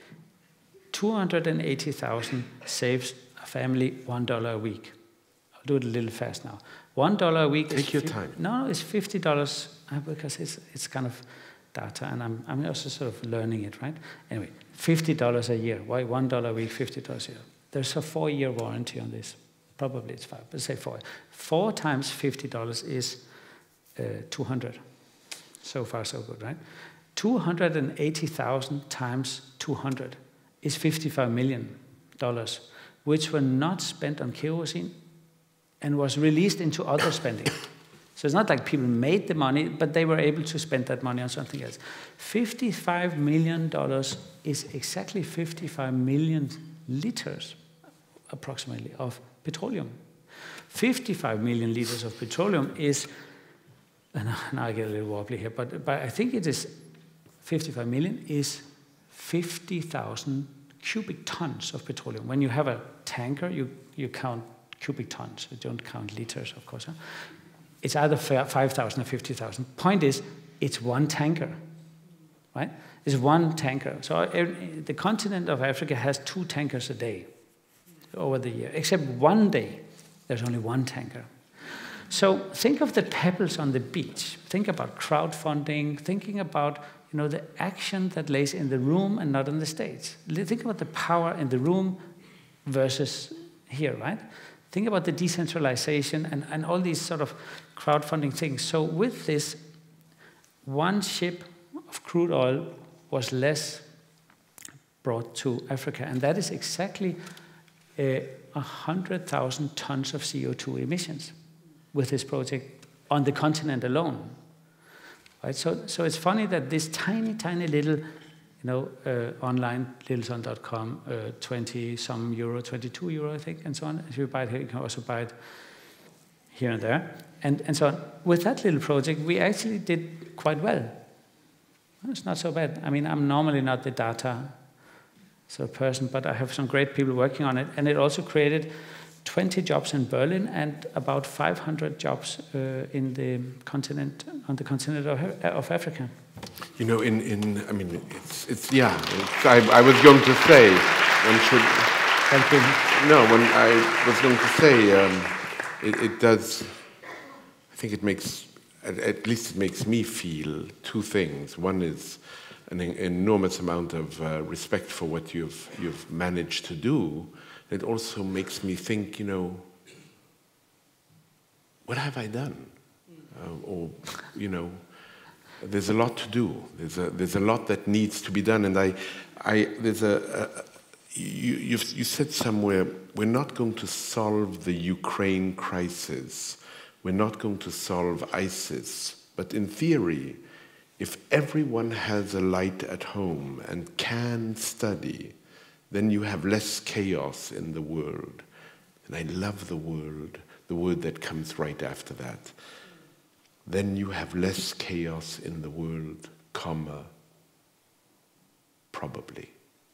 two hundred eighty thousand saves a family one dollar a week. I'll do it a little fast now. one dollar a week. Take your time. No, it's fifty dollars uh, because it's, it's kind of data, and I'm, I'm also sort of learning it, right? Anyway, fifty dollars a year. Why one dollar a week, fifty dollars a year? There's a four-year warranty on this. Probably it's five, but say four. Four times fifty dollars is uh, two hundred. So far, so good, right? two hundred eighty thousand times two hundred is fifty-five million dollars, which were not spent on kerosene and was released into other spending. So it's not like people made the money, but they were able to spend that money on something else. fifty-five million dollars is exactly fifty-five million liters, approximately, of petroleum. fifty-five million liters of petroleum is, and now I get a little wobbly here, but, but I think it is fifty-five million is fifty thousand cubic tons of petroleum. When you have a tanker, you, you count cubic tons. You don't count liters, of course. Huh? It's either five thousand or fifty thousand. Point is, it's one tanker, right? It's one tanker. So the continent of Africa has two tankers a day over the year, except one day, there's only one tanker. So think of the pebbles on the beach. Think about crowdfunding, thinking about, you know, the action that lays in the room and not on the stage. Think about the power in the room versus here, right? Think about the decentralization and, and all these sort of crowdfunding things. So with this, one ship of crude oil was less brought to Africa, and that is exactly uh, one hundred thousand tons of C O two emissions with this project on the continent alone. Right? So, so it's funny that this tiny, tiny little, you know, uh, online, littleson dot com, uh, twenty some euro, twenty-two euro, I think, and so on. If you buy it here, you can also buy it here and there. And, and so on. With that little project, we actually did quite well. It's not so bad. I mean, I'm normally not the data sort of person, but I have some great people working on it. And it also created twenty jobs in Berlin and about five hundred jobs uh, in the continent, on the continent of, of Africa. You know, in, in I mean, it's, it's yeah, it's, I, I was going to say, one should... Thank you. No, when I was going to say, um, it, it does, I think it makes, at, at least it makes me feel two things. One is an enormous amount of uh, respect for what you've, you've managed to do. It also makes me think, you know, what have I done? Uh, or, you know, there's a lot to do. There's a, there's a lot that needs to be done. And I, I there's a, a you, you've, you said somewhere, we're not going to solve the Ukraine crisis. We're not going to solve ISIS. But in theory, if everyone has a light at home and can study, then you have less chaos in the world. And I love the word, the word that comes right after that. Then you have less chaos in the world, comma, probably.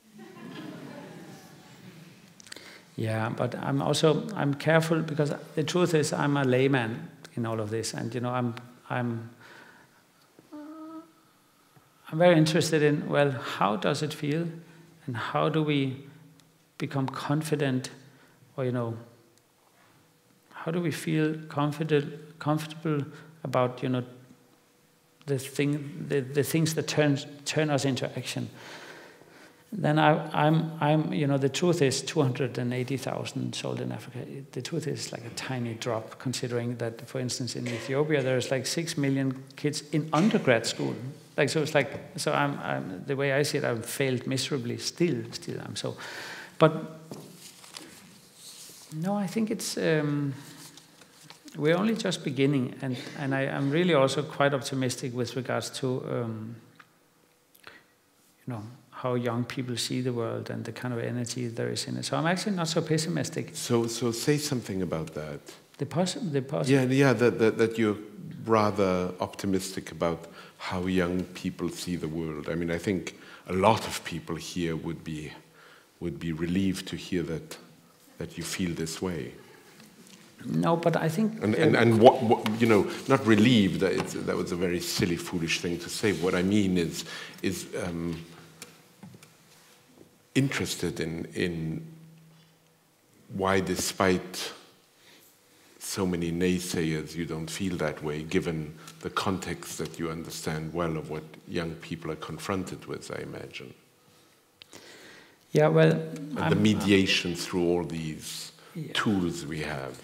Yeah, but I'm also, I'm careful because the truth is I'm a layman in all of this. And, you know, I'm, I'm, I'm very interested in, well, how does it feel? And how do we become confident, or, you know, how do we feel confident, comfortable about, you know, the thing, the, the things that turn turn us into action? Then I, I'm, I'm, you know, the truth is two hundred eighty thousand sold in Africa. The truth is like a tiny drop, considering that, for instance, in Ethiopia there's like six million kids in undergrad school. Like, so it's like, so I'm, I'm, the way I see it, I've failed miserably. Still, still, I'm so. But no, I think it's um, we're only just beginning, and and I, I'm really also quite optimistic with regards to um, you know, how young people see the world and the kind of energy there is in it. So I'm actually not so pessimistic. So, so say something about that. The possible, the possible. Yeah, yeah, that, that that you're rather optimistic about how young people see the world. I mean, I think a lot of people here would be would be relieved to hear that that you feel this way. No, but I think... And, and, and what, what, you know, not relieved, that, it's, that was a very silly, foolish thing to say. What I mean is, is um, interested in, in why, despite so many naysayers, you don't feel that way, given the context that you understand well of what young people are confronted with, I imagine. Yeah, well... And I'm, the mediation through all these yeah. tools we have.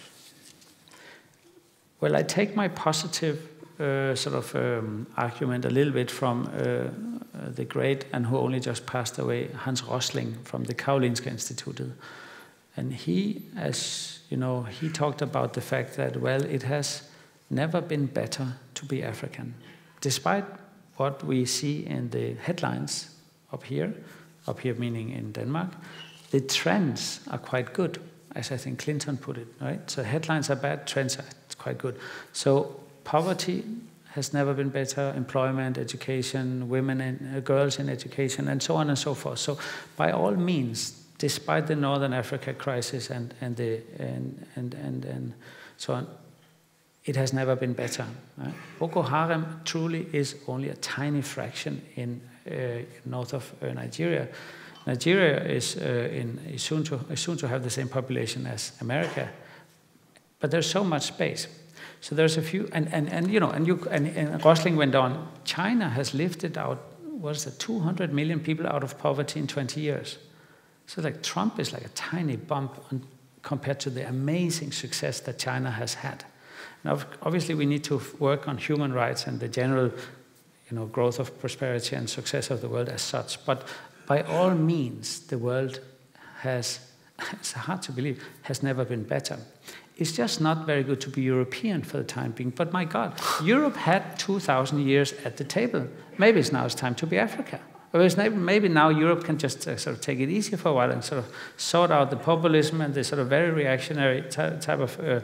Well, I take my positive uh, sort of um, argument a little bit from uh, uh, the great, and who only just passed away, Hans Rosling from the Karolinska Institute. And he, as you know, he talked about the fact that, well, it has never been better to be African. Despite what we see in the headlines up here, up here meaning in Denmark, the trends are quite good, as I think Clinton put it, right? So headlines are bad, trends are quite good. So poverty has never been better, employment, education, women and uh, girls in education, and so on and so forth. So by all means, despite the Northern Africa crisis and, and, the, and, and, and, and so on, it has never been better. Right? Boko Haram truly is only a tiny fraction in uh, north of uh, Nigeria. Nigeria is, uh, in, is, soon to, is soon to have the same population as America, but there's so much space. So there's a few, and, and, and you know, and, you, and, and Rosling went on, China has lifted out, what is it, two hundred million people out of poverty in twenty years. So like Trump is like a tiny bump on, compared to the amazing success that China has had. Now, obviously we need to work on human rights and the general, you know, growth of prosperity and success of the world as such, but by all means, the world has, it's hard to believe, has never been better. It's just not very good to be European for the time being. But my God, Europe had two thousand years at the table. Maybe it's now it's time to be Africa. Or maybe now Europe can just uh, sort of take it easy for a while and sort of sort out the populism and the sort of very reactionary type of uh,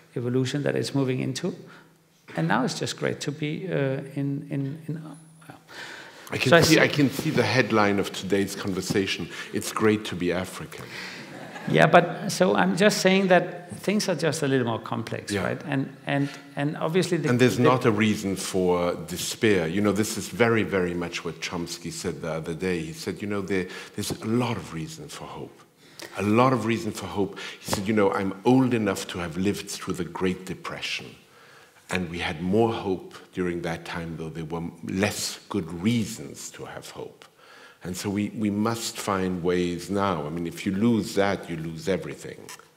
evolution that it's moving into. And now it's just great to be uh, in... in, in uh, I can, so see, I, I can see the headline of today's conversation. It's great to be African. Yeah, but so I'm just saying that things are just a little more complex, yeah. right? And and and obviously, the, and there's the, not a reason for despair. You know, this is very, very much what Chomsky said the other day. He said, you know, there, there's a lot of reason for hope, a lot of reason for hope. He said, you know, I'm old enough to have lived through the Great Depression, and we had more hope during that time, though there were less good reasons to have hope. And so we, we must find ways now. I mean, if you lose that, you lose everything.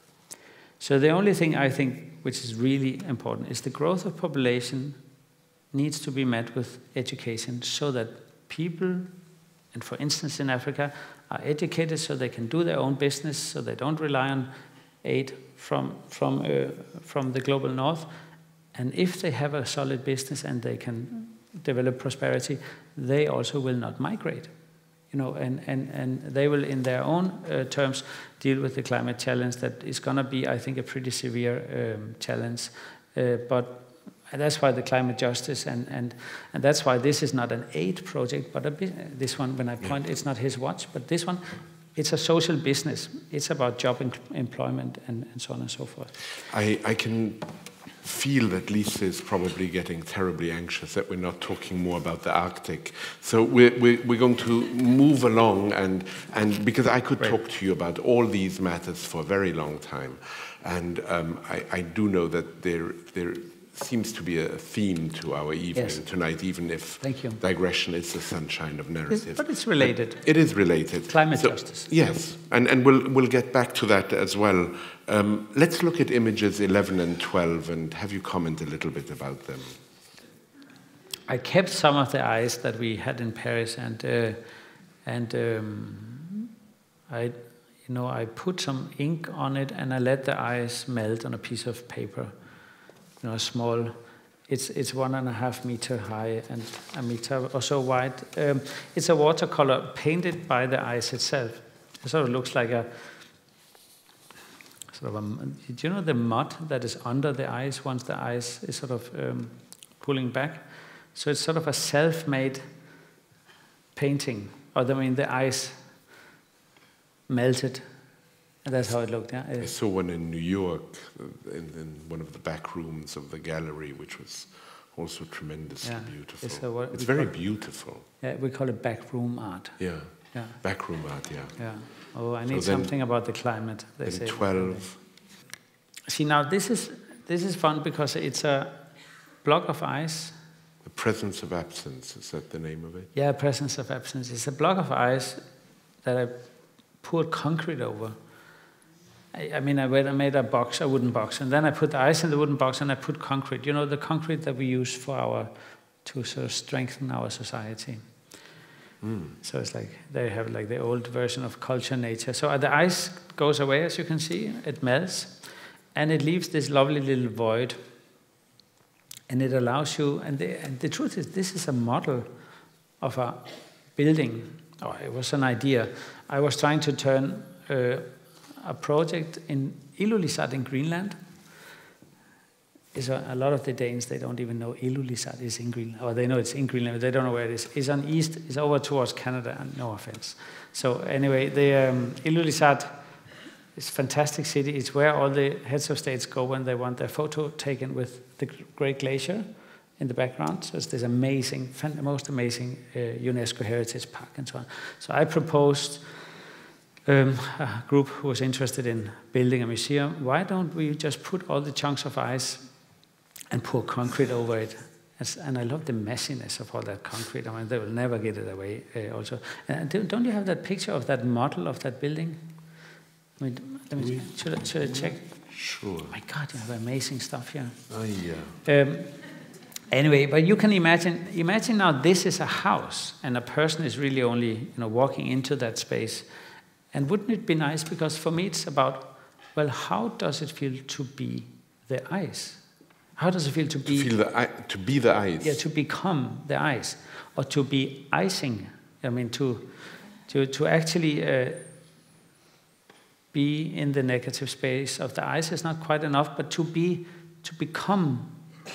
So the only thing I think which is really important is the growth of population needs to be met with education so that people, and for instance in Africa, are educated so they can do their own business, so they don't rely on aid from, from, uh, from the global north. And if they have a solid business and they can develop prosperity, they also will not migrate. You know, and, and, and they will, in their own uh, terms, deal with the climate challenge that is going to be, I think, a pretty severe um, challenge. Uh, but that's why the climate justice, and, and, and that's why this is not an aid project, but a this one, when I point, it's not his watch, but this one, it's a social business. It's about job em employment and, and so on and so forth. I, I can feel that Lisa is probably getting terribly anxious that we're not talking more about the Arctic. So we're, we're, we're going to move along, and, and because I could right. talk to you about all these matters for a very long time. And um, I, I do know that there, there seems to be a theme to our evening yes. tonight, even if Thank you. digression is the sunshine of narrative. It's, but it's related. But it is related. Climate so, justice. Yes, and, and we'll, we'll get back to that as well. Um, let's look at images eleven and twelve and have you comment a little bit about them. I kept some of the ice that we had in Paris, and uh, and um, I, you know, I put some ink on it, and I let the ice melt on a piece of paper. You know, small. It's it's one and a half meter high and a meter or so wide. Um, it's a watercolor painted by the ice itself. It sort of looks like a sort of a. Do you know the mud that is under the ice once the ice is sort of um, pulling back? So it's sort of a self-made painting. Or I mean, the ice melted. And that's how it looked, yeah. I saw one in New York, in, in one of the back rooms of the gallery, which was also tremendously yeah. beautiful. It's, a, what, it's very beautiful. Yeah, we call it backroom art. Yeah, yeah. backroom art, yeah. Yeah. Oh, I need so then, something about the climate, they say. twelve. See, now this is, this is fun because it's a block of ice. The presence of absence, is that the name of it? Yeah, presence of absence. It's a block of ice that I poured concrete over. I, I mean, I made a box, a wooden box, and then I put the ice in the wooden box and I put concrete. You know, the concrete that we use for our, to sort of strengthen our society. Mm. So it's like, they have like the old version of culture, nature. So the ice goes away, as you can see, it melts, and it leaves this lovely little void. And it allows you, and the, and the truth is, this is a model of a building. Oh, it was an idea. I was trying to turn uh, a project in Ilulissat in Greenland. Is a, a lot of the Danes, they don't even know Ilulissat is in Greenland, or they know it's in Greenland, but they don't know where it is. It's on east, it's over towards Canada, and no offense. So anyway, the um, Ilulissat is a fantastic city. It's where all the heads of states go when they want their photo taken with the Great Glacier in the background. So it's this amazing, most amazing uh, UNESCO Heritage Park and so on. So I proposed um, a group who was interested in building a museum. Why don't we just put all the chunks of ice and pour concrete over it? And I love the messiness of all that concrete. I mean, they will never get it away uh, also. And don't you have that picture of that model of that building? I mean, let me, should, I, should I check? Sure. Oh my God, you have amazing stuff here. Oh, yeah. Um, anyway, but you can imagine, imagine now this is a house, and a person is really only, you know, walking into that space. And wouldn't it be nice? Because for me, it's about, well, how does it feel to be the ice? How does it feel to be... To, feel the, to be the ice. Yeah, to become the ice. Or to be icing. I mean, to, to, to actually... Uh, be in the negative space of the ice is not quite enough, but to be to become.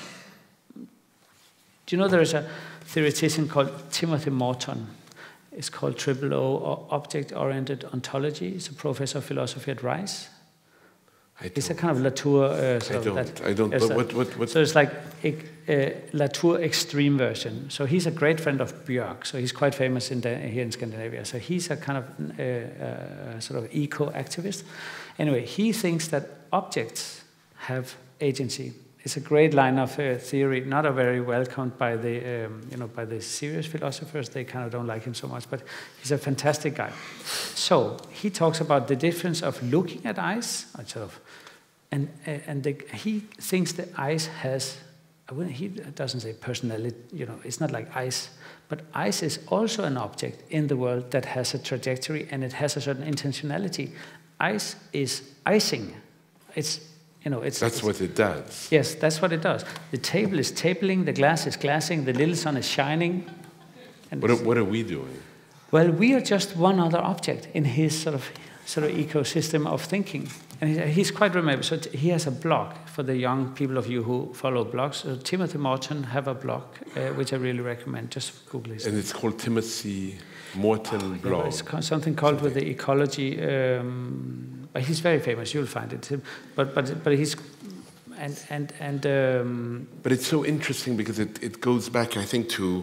Do you know there is a theoretician called Timothy Morton? It's called Triple O, or Object-Oriented Ontology. He's a professor of philosophy at Rice. It's a kind of Latour. Uh, sort I don't. Of that, I don't. But that. what, what, what? So it's like a, a Latour extreme version. So he's a great friend of Björk. So he's quite famous in the, here in Scandinavia. So he's a kind of uh, uh, sort of eco-activist. Anyway, he thinks that objects have agency. It's a great line of uh, theory, not a very welcomed by the um, you know by the serious philosophers. They kind of don't like him so much, but he's a fantastic guy. So he talks about the difference of looking at ice, sort of, and uh, and the, he thinks that ice has. He doesn't say personality. You know, it's not like ice, but ice is also an object in the world that has a trajectory and it has a certain intentionality. Ice is icing. It's You know, it's, that's it's, what it does. Yes, that's what it does. The table is tabling, the glass is glassing, the little sun is shining. And what, are, what are we doing? Well, we are just one other object in his sort of sort of ecosystem of thinking. And he, he's quite remarkable. So t- he has a blog for the young people of you who follow blogs. So Timothy Morton have a blog, uh, which I really recommend. Just Google it. And it's called Timothy Morton oh, blog. Yeah, it's co- something called something. With the ecology. Um, He's very famous. You'll find it. But but but he's and and and. Um, but it's so interesting because it, it goes back, I think, to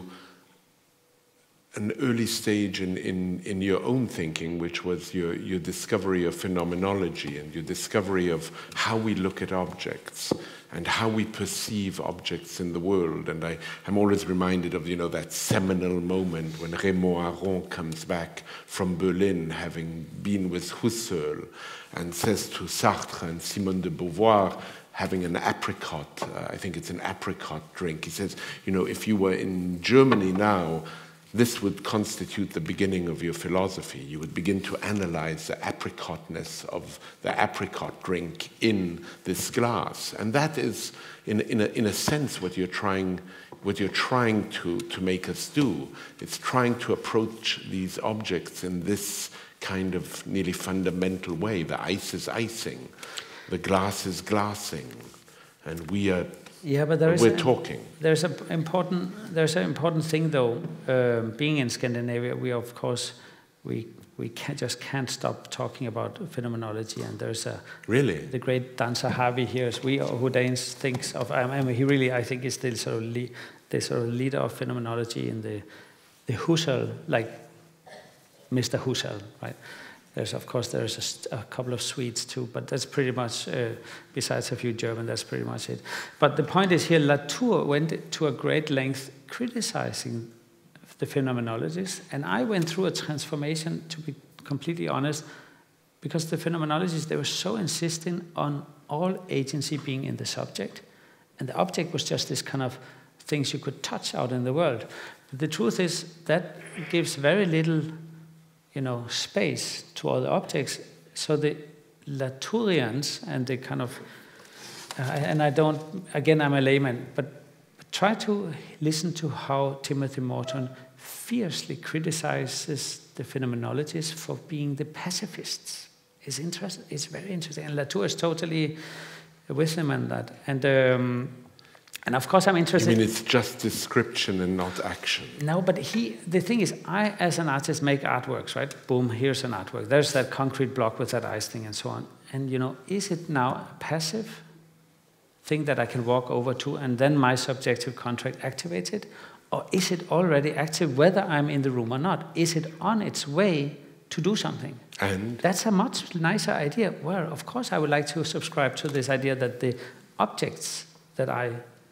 an early stage in, in, in your own thinking, which was your your discovery of phenomenology and your discovery of how we look at objects and how we perceive objects in the world. And I, I'm always reminded of, you know, that seminal moment when Raymond Aron comes back from Berlin, having been with Husserl, and says to Sartre and Simone de Beauvoir, having an apricot, uh, I think it's an apricot drink, he says, you know, if you were in Germany now, this would constitute the beginning of your philosophy. You would begin to analyze the apricotness of the apricot drink in this glass. And that is, in, in, a, in a sense, what you're trying, what you're trying to, to make us do. It's trying to approach these objects in this kind of nearly fundamental way. The ice is icing, the glass is glassing, and we are Yeah, but there is we're a, talking. There's a important there's an important thing though. Um, being in Scandinavia, we of course we we can just can't stop talking about phenomenology. And there's a really the great dancer Harvey here, we who Danes thinks of. I mean, he really I think is the sort of le- the sort of leader of phenomenology in the the Husserl, like Mister Husserl, right? There's, of course, there's a, a couple of Swedes too, but that's pretty much, uh, besides a few German, that's pretty much it. But the point is here, Latour went to a great length criticizing the phenomenologists, and I went through a transformation, to be completely honest, because the phenomenologists, they were so insisting on all agency being in the subject, and the object was just this kind of things you could touch out in the world. But the truth is that gives very little, you know, space to all the objects. So the Latourians and the kind of, uh, and I don't, again, I'm a layman, but, but try to listen to how Timothy Morton fiercely criticizes the phenomenologists for being the pacifists. It's interesting. It's very interesting. And Latour is totally with him on that. And um, And of course, I'm interested. You mean it's just description and not action? No, but he. The thing is, I, as an artist, make artworks, right? Boom, here's an artwork. There's that concrete block with that ice thing and so on. And you know, is it now a passive thing that I can walk over to, and then my subjective contract activates it, or is it already active, whether I'm in the room or not? Is it on its way to do something? And that's a much nicer idea. Well, of course, I would like to subscribe to this idea that the objects that I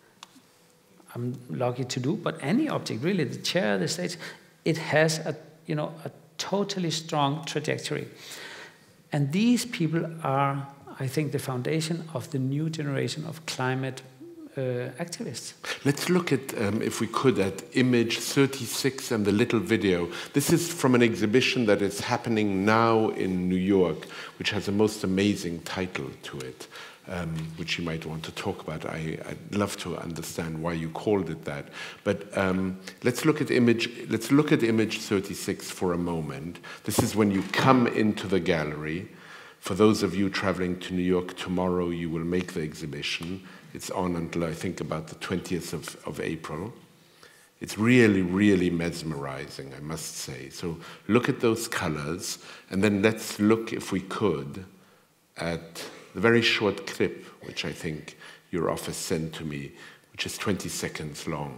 I'm lucky to do, but any object, really, the chair, the stage, it has a, you know, a totally strong trajectory. And these people are, I think, the foundation of the new generation of climate uh, activists. Let's look at, um, if we could, at image thirty-six and the little video. This is from an exhibition that is happening now in New York, which has a most amazing title to it. Um, which you might want to talk about. I, I'd love to understand why you called it that. But um, let's look at image. Let's look at image thirty-six for a moment. This is when you come into the gallery. For those of you traveling to New York tomorrow, you will make the exhibition. It's on until I think about the twentieth of, of April. It's really, really mesmerizing, I must say. So look at those colors, and then let's look, if we could, at the very short clip, which I think your office sent to me, which is twenty seconds long.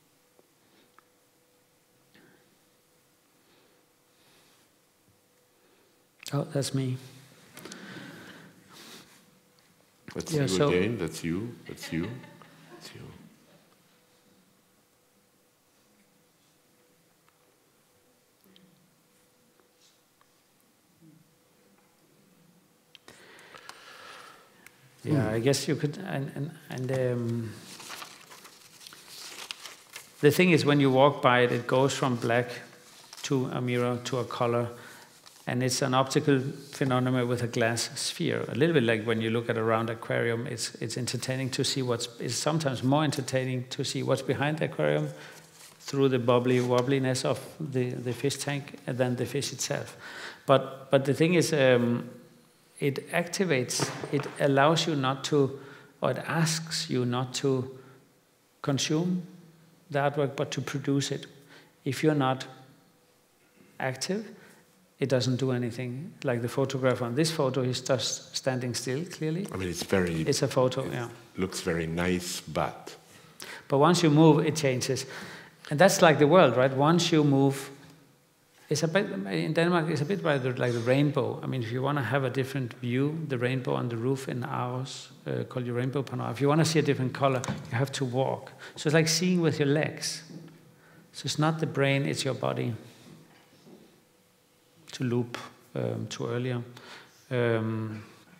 Oh, that's me. That's yeah, you so again, that's you, that's you, that's you. Yeah, I guess you could, and and, and um, the thing is, when you walk by it, it goes from black to a mirror to a color, and it's an optical phenomenon with a glass sphere. A little bit like when you look at a round aquarium, it's it's entertaining to see what's. It's sometimes more entertaining to see what's behind the aquarium through the bubbly wobbliness of the the fish tank than the fish itself. But but the thing is. Um, It activates, it allows you not to, or it asks you not to consume the artwork, but to produce it. If you're not active, it doesn't do anything. Like the photograph on this photo, he's just standing still, clearly. I mean, it's very... It's a photo, it yeah. Looks very nice, but... But once you move, it changes. And that's like the world, right? Once you move... It's a bit, in Denmark, it's a bit like the, like the rainbow. I mean, if you want to have a different view, the rainbow on the roof in ours, uh, called your rainbow panorama, if you want to see a different color, you have to walk. So it's like seeing with your legs. So it's not the brain, it's your body. To loop um, to earlier. Um,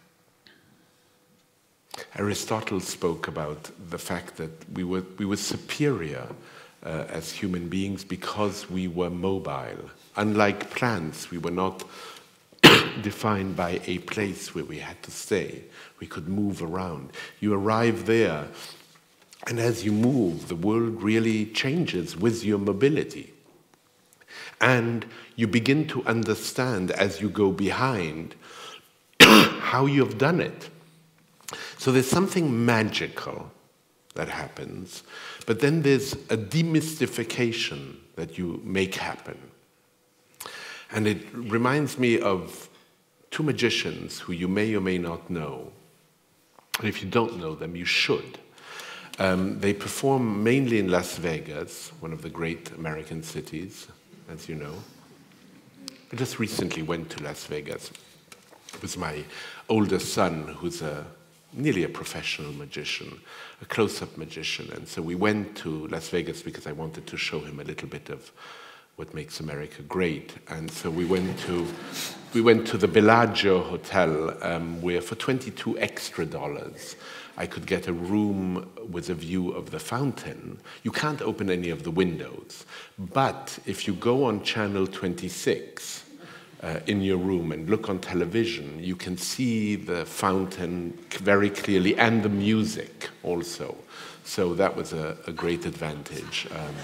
Aristotle spoke about the fact that we were, we were superior uh, as human beings because we were mobile. Unlike plants, we were not defined by a place where we had to stay. We could move around. You arrive there, and as you move, the world really changes with your mobility. And you begin to understand, as you go behind, how you've done it. So there's something magical that happens, but then there's a demystification that you make happen. And it reminds me of two magicians who you may or may not know. And if you don't know them, you should. Um, they perform mainly in Las Vegas, one of the great American cities, as you know. I just recently went to Las Vegas. It was my oldest son, who's a nearly a professional magician, a close-up magician. And so we went to Las Vegas because I wanted to show him a little bit of what makes America great. And so we went to we went to the Bellagio Hotel, um, where for twenty-two extra dollars I could get a room with a view of the fountain. You can't open any of the windows, but if you go on channel twenty-six uh, in your room and look on television, you can see the fountain very clearly and the music also. So that was a, a great advantage. Um,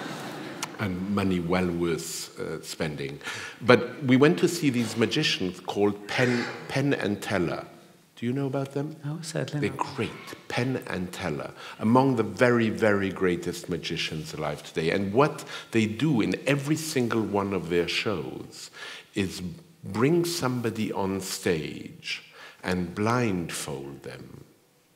and money well worth uh, spending. But we went to see these magicians called Penn, Penn and Teller. Do you know about them? No, sadly They're not. great. Penn and Teller, among the very, very greatest magicians alive today. And what they do in every single one of their shows is bring somebody on stage and blindfold them.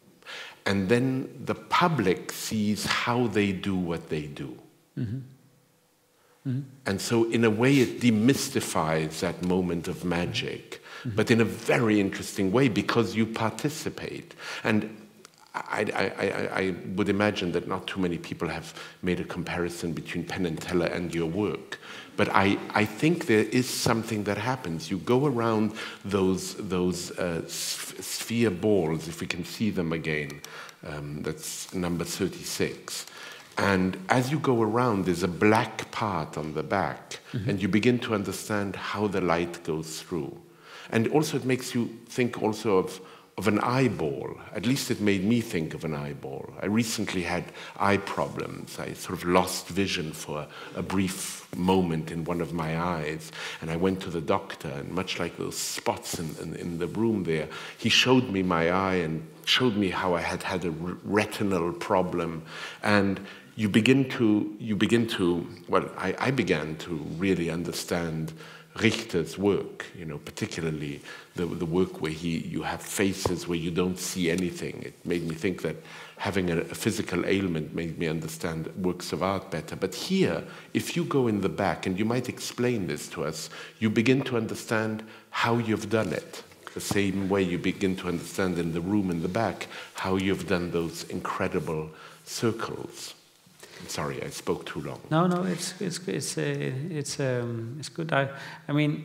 And then the public sees how they do what they do. Mm-hmm. Mm-hmm. And so in a way it demystifies that moment of magic, mm-hmm. but in a very interesting way because you participate. And I, I, I, I would imagine that not too many people have made a comparison between Penn and Teller and your work. But I, I think there is something that happens. You go around those, those uh, sphere balls, if we can see them again. Um, that's number thirty-six. And as you go around, there's a black part on the back, mm-hmm. and you begin to understand how the light goes through. And also it makes you think also of, of an eyeball. At least it made me think of an eyeball. I recently had eye problems. I sort of lost vision for a brief moment in one of my eyes. And I went to the doctor, and much like those spots in, in, in the room there, he showed me my eye and showed me how I had had a retinal problem, and you begin to, you begin to, well, I, I began to really understand Richter's work, you know, particularly the, the work where he, you have faces where you don't see anything. It made me think that having a, a physical ailment made me understand works of art better. But here, if you go in the back, and you might explain this to us, you begin to understand how you've done it. The same way you begin to understand in the room in the back how you've done those incredible circles. I'm sorry, I spoke too long. No, no, it's it's it's uh, it's um, it's good. I, I mean,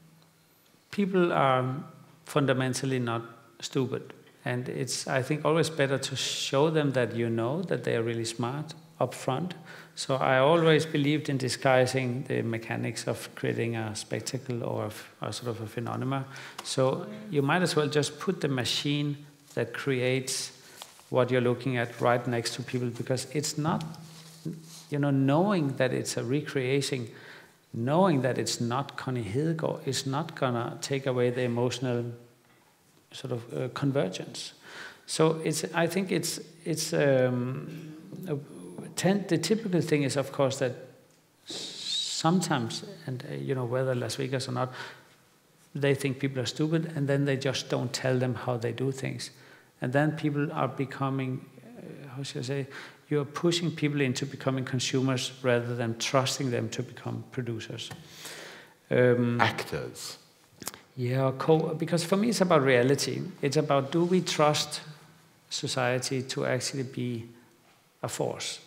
people are fundamentally not stupid, and it's I think always better to show them that you know that they are really smart up front. So I always believed in disguising the mechanics of creating a spectacle or a sort of a phenomenon. So you might as well just put the machine that creates what you're looking at right next to people, because it's not. You know, knowing that it's a recreation, knowing that it's not Connie Hedegaard, is not gonna take away the emotional sort of uh, convergence. So it's, I think it's, it's um, a ten, the typical thing is, of course, that sometimes, and uh, you know, whether Las Vegas or not, they think people are stupid, and then they just don't tell them how they do things, and then people are becoming, uh, how should I say? You're pushing people into becoming consumers rather than trusting them to become producers. Um, Actors. Yeah, co because for me it's about reality. It's about, do we trust society to actually be a force?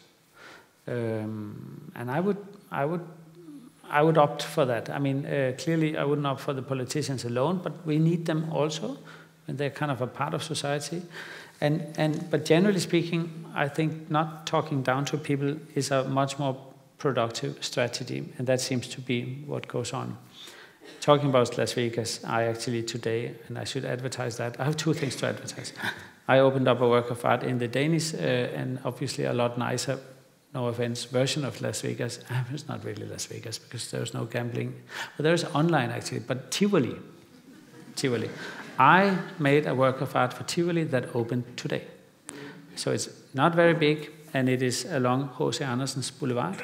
Um, and I would, I would, I would opt for that. I mean, uh, clearly I wouldn't opt for the politicians alone, but we need them also, and they're kind of a part of society. And, and, but generally speaking, I think not talking down to people is a much more productive strategy, and that seems to be what goes on. Talking about Las Vegas, I actually today, and I should advertise that, I have two things to advertise. I opened up a work of art in the Danish, uh, and obviously a lot nicer, no offense, version of Las Vegas. It's not really Las Vegas, because there's no gambling. But there's online actually, but Tivoli. Tivoli. I made a work of art for Tivoli that opened today. So it's not very big, and it is along H C Andersen's Boulevard,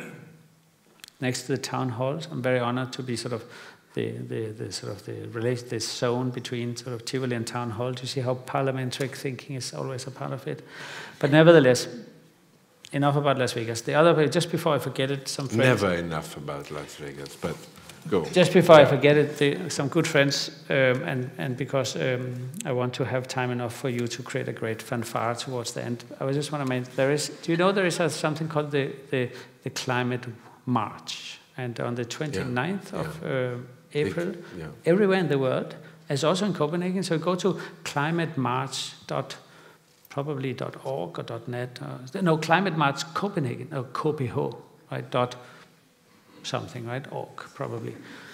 next to the town halls. I'm very honored to be sort of the, the, the sort of the relation, this zone between sort of Tivoli and town hall. Do you see how parliamentary thinking is always a part of it? But nevertheless, enough about Las Vegas. The other way, just before I forget it, some friends. Never enough about Las Vegas, but. Go. Just before yeah. I forget it, the, some good friends, um, and, and because um, I want to have time enough for you to create a great fanfare towards the end, I just want to mention, there is, do you know there is a, something called the, the, the Climate March? And on the twenty-ninth yeah. of uh, April, it, yeah. everywhere in the world, as also in Copenhagen, so go to climate march dot probably .org or .net, or, no, Climate March Copenhagen, or K P H, right, dot something, right? Org, probably.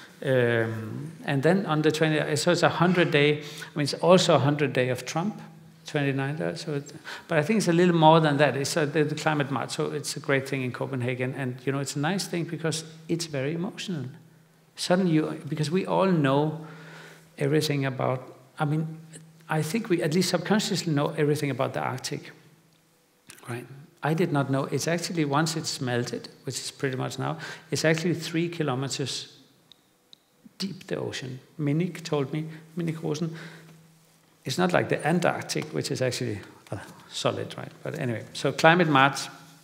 Um, and then on the twentieth, so it's a hundred day, I mean, it's also a hundred day of Trump, twenty-ninth, so it, but I think it's a little more than that. It's a, the, the climate march, so it's a great thing in Copenhagen, and you know, it's a nice thing because it's very emotional. Suddenly you, because we all know everything about, I mean, I think we at least subconsciously know everything about the Arctic, right? I did not know. It's actually, once it's melted, which is pretty much now, it's actually three kilometers deep, the ocean. Minik told me, Minik Rosen, it's not like the Antarctic, which is actually uh, solid, right? But anyway, so Climate March,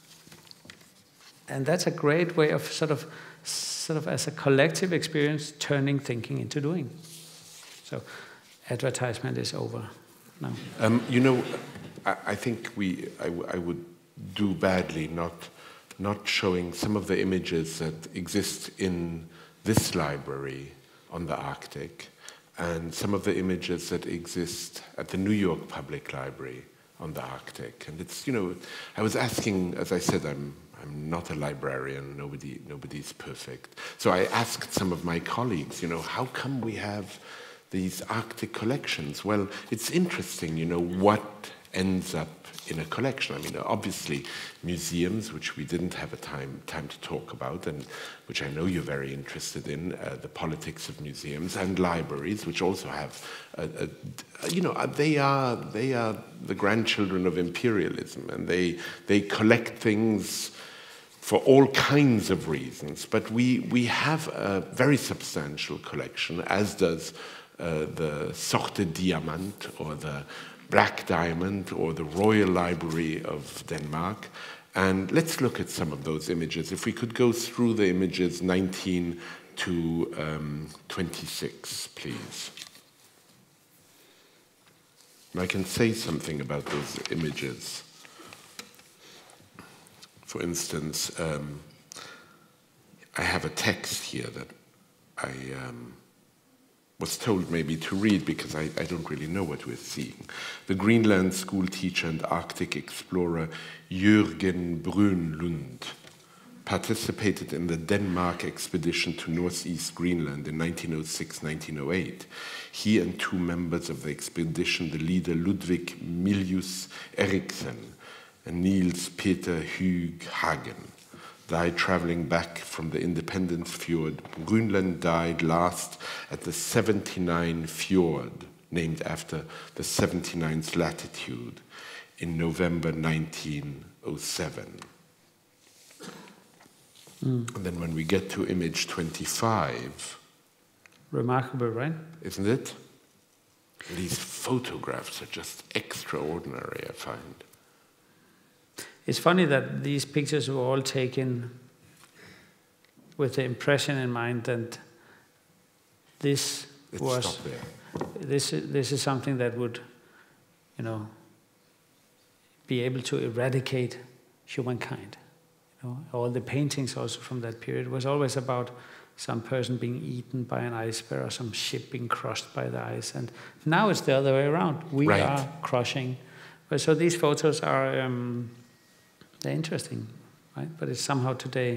and that's a great way of sort of, sort of as a collective experience, turning thinking into doing. So advertisement is over now. Um, you know, I, I think we, I, I would do badly not not showing some of the images that exist in this library on the Arctic, and some of the images that exist at the New York Public Library on the Arctic. And it's, you know, I was asking, as I said, I'm I'm not a librarian, nobody nobody's perfect. So I asked some of my colleagues, you know, how come we have these Arctic collections? Well, it's interesting, you know, what ends up in a collection. I mean, obviously, museums, which we didn't have a time time to talk about, and which I know you're very interested in, uh, the politics of museums, and libraries, which also have, a, a, you know, they are they are the grandchildren of imperialism, and they they collect things for all kinds of reasons. But we we have a very substantial collection, as does uh, the Sorte Diamant or the Black Diamond or the Royal Library of Denmark. And let's look at some of those images. If we could go through the images nineteen to twenty-six, please. And I can say something about those images. For instance, um, I have a text here that I um, was told maybe to read because I, I don't really know what we're seeing. The Greenland school teacher and Arctic explorer Jürgen Brunlund participated in the Denmark expedition to northeast Greenland in nineteen oh six nineteen oh eight. He and two members of the expedition, the leader Ludvig Milius Eriksen and Niels Peter Hugh Hagen, died traveling back from the Independence Fjord. Greenland died last at the seventy-nine Fjord, named after the seventy-ninth latitude, in November nineteen oh seven. Mm. And then when we get to image twenty-five... Remarkable, right? Isn't it? These photographs are just extraordinary, I find. It's funny that these pictures were all taken with the impression in mind that this Let's was stop there. this this is something that would, you know, be able to eradicate humankind. You know, all the paintings also from that period was always about some person being eaten by an iceberg or some ship being crushed by the ice. And now it's the other way around. We right. are crushing. But so these photos are. Um, They're interesting, right? But it's somehow today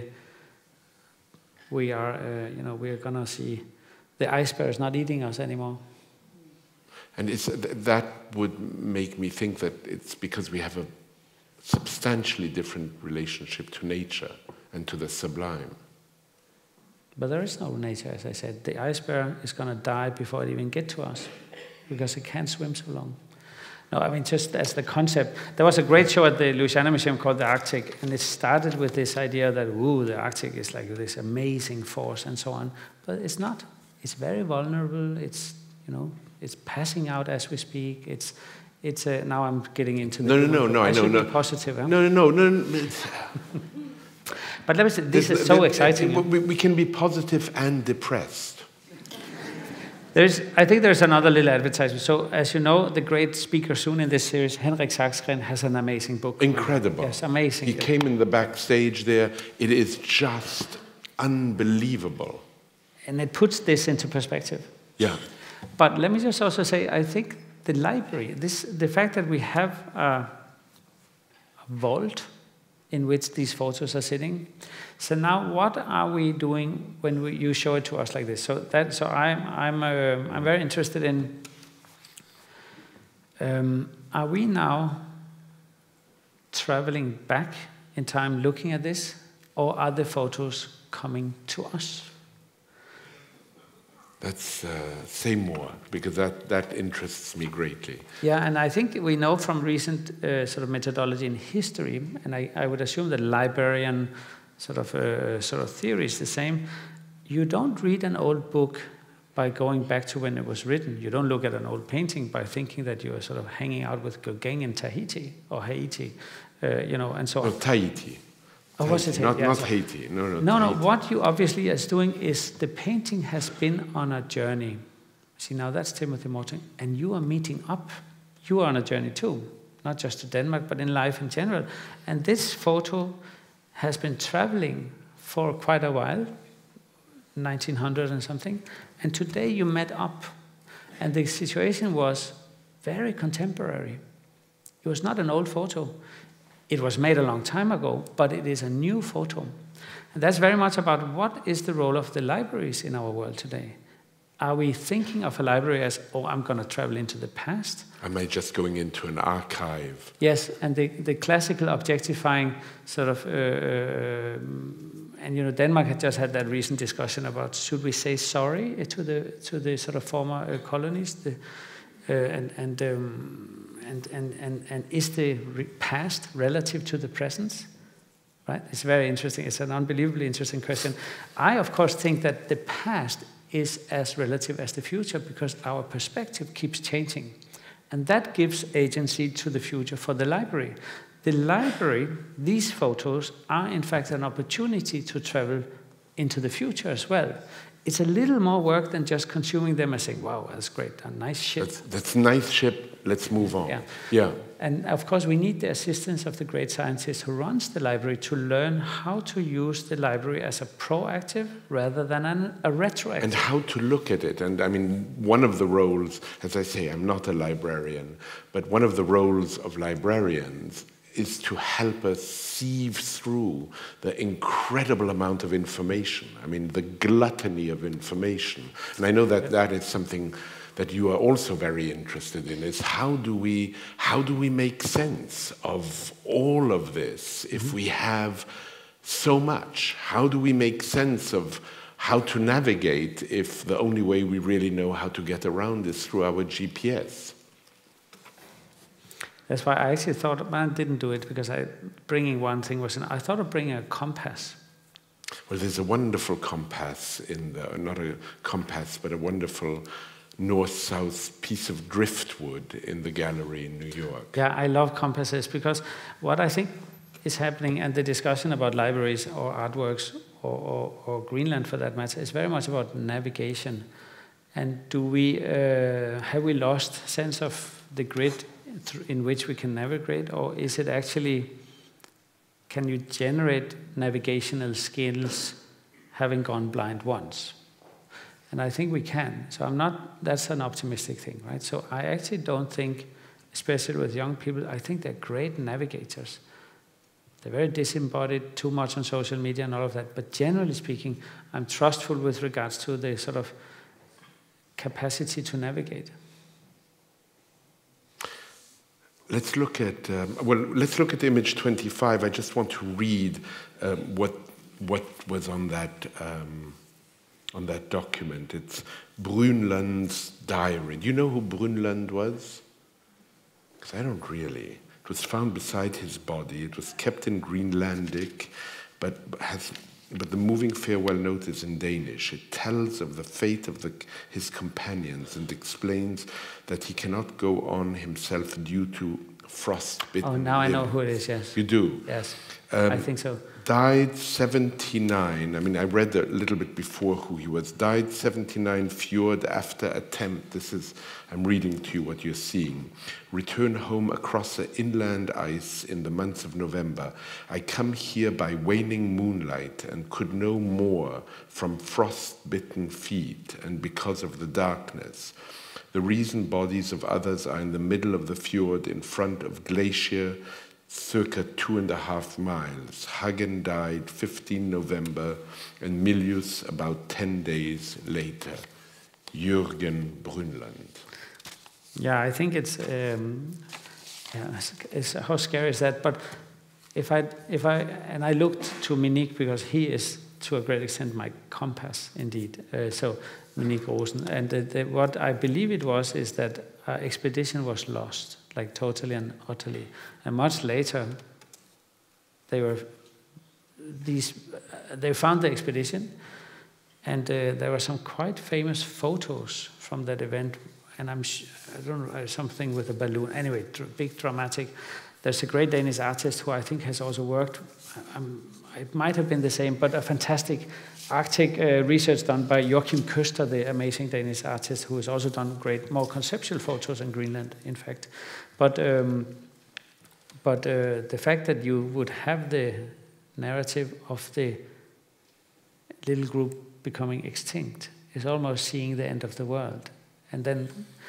we are, uh, you know, we are gonna see the iceberg is not eating us anymore. And it's, that would make me think that it's because we have a substantially different relationship to nature and to the sublime. But there is no nature, as I said. The iceberg is gonna die before it even gets to us because it can't swim so long. No, I mean, just as the concept. There was a great show at the Louisiana Museum called The Arctic, and it started with this idea that, ooh, the Arctic is like this amazing force and so on. But it's not. It's very vulnerable. It's, you know, it's passing out as we speak. It's, it's a, now I'm getting into the... No, no, no, no, I, I know, should no. be positive, huh? No, no, no, no. But let me say, this is so exciting. We, we can be positive and depressed. There's, I think there's another little advertisement. So, as you know, the great speaker soon in this series, Henrik Saxgren, has an amazing book. Incredible. Yes, amazing. He came in the backstage there. It is just unbelievable. And it puts this into perspective. Yeah. But let me just also say, I think the library, this, the fact that we have a, a vault in which these photos are sitting. So now, what are we doing when we, you show it to us like this? So that, so I'm, I'm, uh, I'm very interested in. Um, are we now traveling back in time, looking at this, or are the photos coming to us? That's uh, say more, because that, that interests me greatly. Yeah, and I think we know from recent uh, sort of methodology in history, and I, I would assume that librarian sort of uh, sort of theory is the same. You don't read an old book by going back to when it was written. You don't look at an old painting by thinking that you are sort of hanging out with Gauguin in Tahiti or Haiti, uh, you know, and so on. Oh, Tahiti. Oh, was it not, yeah, not so, Haiti. No, no. No, Tahiti. no. What you obviously is doing is the painting has been on a journey. See, now that's Timothy Morton, and you are meeting up. You are on a journey too, not just to Denmark, but in life in general. And this photo has been traveling for quite a while, nineteen hundred and something. And today you met up, and the situation was very contemporary. It was not an old photo. It was made a long time ago, but it is a new photo. And that's very much about what is the role of the libraries in our world today. are we thinking of a library as, oh, I'm going to travel into the past? Am I just going into an archive? Yes, and the, the classical objectifying sort of, uh, and you know, Denmark had just had that recent discussion about should we say sorry to the to the sort of former uh, colonies, the, uh, and and, um, and and and and is the re past relative to the present? Right, it's very interesting. It's an unbelievably interesting question. I, of course, think that the past is as relative as the future because our perspective keeps changing. And that gives agency to the future for the library. The library, these photos, are in fact an opportunity to travel into the future as well. It's a little more work than just consuming them and saying, wow, that's great, a nice ship. That's, that's a nice ship, let's move on. Yeah. yeah. And of course, we need the assistance of the great scientist who runs the library to learn how to use the library as a proactive rather than an, a retroactive. And how to look at it. And I mean, one of the roles, as I say, I'm not a librarian, but one of the roles of librarians is to help us sieve through the incredible amount of information. I mean, the gluttony of information. And I know that that is something that you are also very interested in, is how do we, how do we make sense of all of this if mm-hmm. we have so much? How do we make sense of how to navigate if the only way we really know how to get around is through our G P S? That's why I actually thought, man, I didn't do it because I, bringing one thing was, I thought of bringing a compass. Well, there's a wonderful compass in the, not a compass, but a wonderful north-south piece of driftwood in the gallery in New York. Yeah, I love compasses because what I think is happening, and the discussion about libraries or artworks or, or, or Greenland for that matter, is very much about navigation. And do we, uh, have we lost sense of the grid in which we can navigate, or is it actually, can you generate navigational skills having gone blind once? And I think we can. So I'm not, that's an optimistic thing, right? So I actually don't think, especially with young people, I think they're great navigators. They're very disembodied, too much on social media and all of that. But generally speaking, I'm trustful with regards to the sort of capacity to navigate. Let's look at, um, well, let's look at image twenty-five. I just want to read um, what, what was on that, um, on that document. It's Brunland's diary. Do you know who Brunland was? Because I don't really. It was found beside his body. It was kept in Greenlandic, but has, but the moving farewell note is in Danish. It tells of the fate of the, his companions and explains that he cannot go on himself due to frostbitten. Oh, now limb. I know who it is, yes. You do? Yes, um, I think so. Died seventy-nine. I mean, I read a little bit before who he was. Died seventy-nine, fjord after attempt. This is, I'm reading to you what you're seeing. Return home across the inland ice in the month of November. I come here by waning moonlight and could no more from frost-bitten feet and because of the darkness. The reason bodies of others are in the middle of the fjord in front of glacier, circa two and a half miles. Hagen died fifteenth November and Milius about ten days later. Jürgen Brunland. Yeah, I think it's, um, yeah, it's, it's, how scary is that? But if I, if I, and I looked to Monique because he is to a great extent my compass indeed. Uh, so Monique Rosen, and the, the, what I believe it was is that our expedition was lost. Like totally and utterly. And much later, they were these. Uh, they found the expedition, and uh, there were some quite famous photos from that event. And I'm sh I don't know something with a balloon. Anyway, dr big dramatic. There's a great Danish artist who I think has also worked. Um, it might have been the same, but a fantastic Arctic uh, research done by Joachim Köster, the amazing Danish artist, who has also done great, more conceptual photos in Greenland, in fact. But, um, but uh, the fact that you would have the narrative of the little group becoming extinct is almost seeing the end of the world. And then,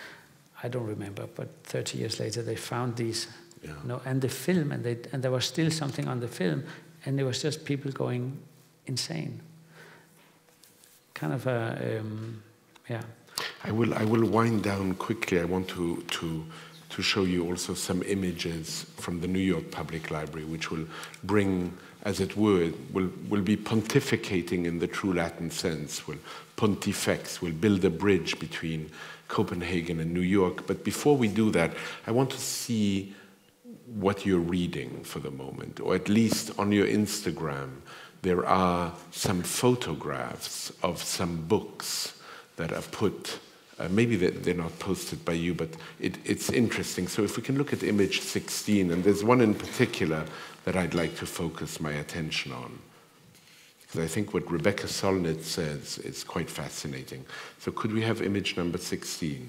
I don't remember, but thirty years later they found these, yeah. you know, and the film, and, they, and there was still something on the film, and it was just people going insane. Kind of a, um, yeah. I will I will wind down quickly. I want to to to show you also some images from the New York Public Library, which will bring, as it were, will will be pontificating in the true Latin sense. Will pontifex, will build a bridge between Copenhagen and New York. But before we do that, I want to see what you're reading for the moment, or at least on your Instagram, there are some photographs of some books that are put, uh, maybe they're not posted by you, but it, it's interesting. So if we can look at image sixteen, and there's one in particular that I'd like to focus my attention on, because I think what Rebecca Solnit says is quite fascinating. So could we have image number sixteen?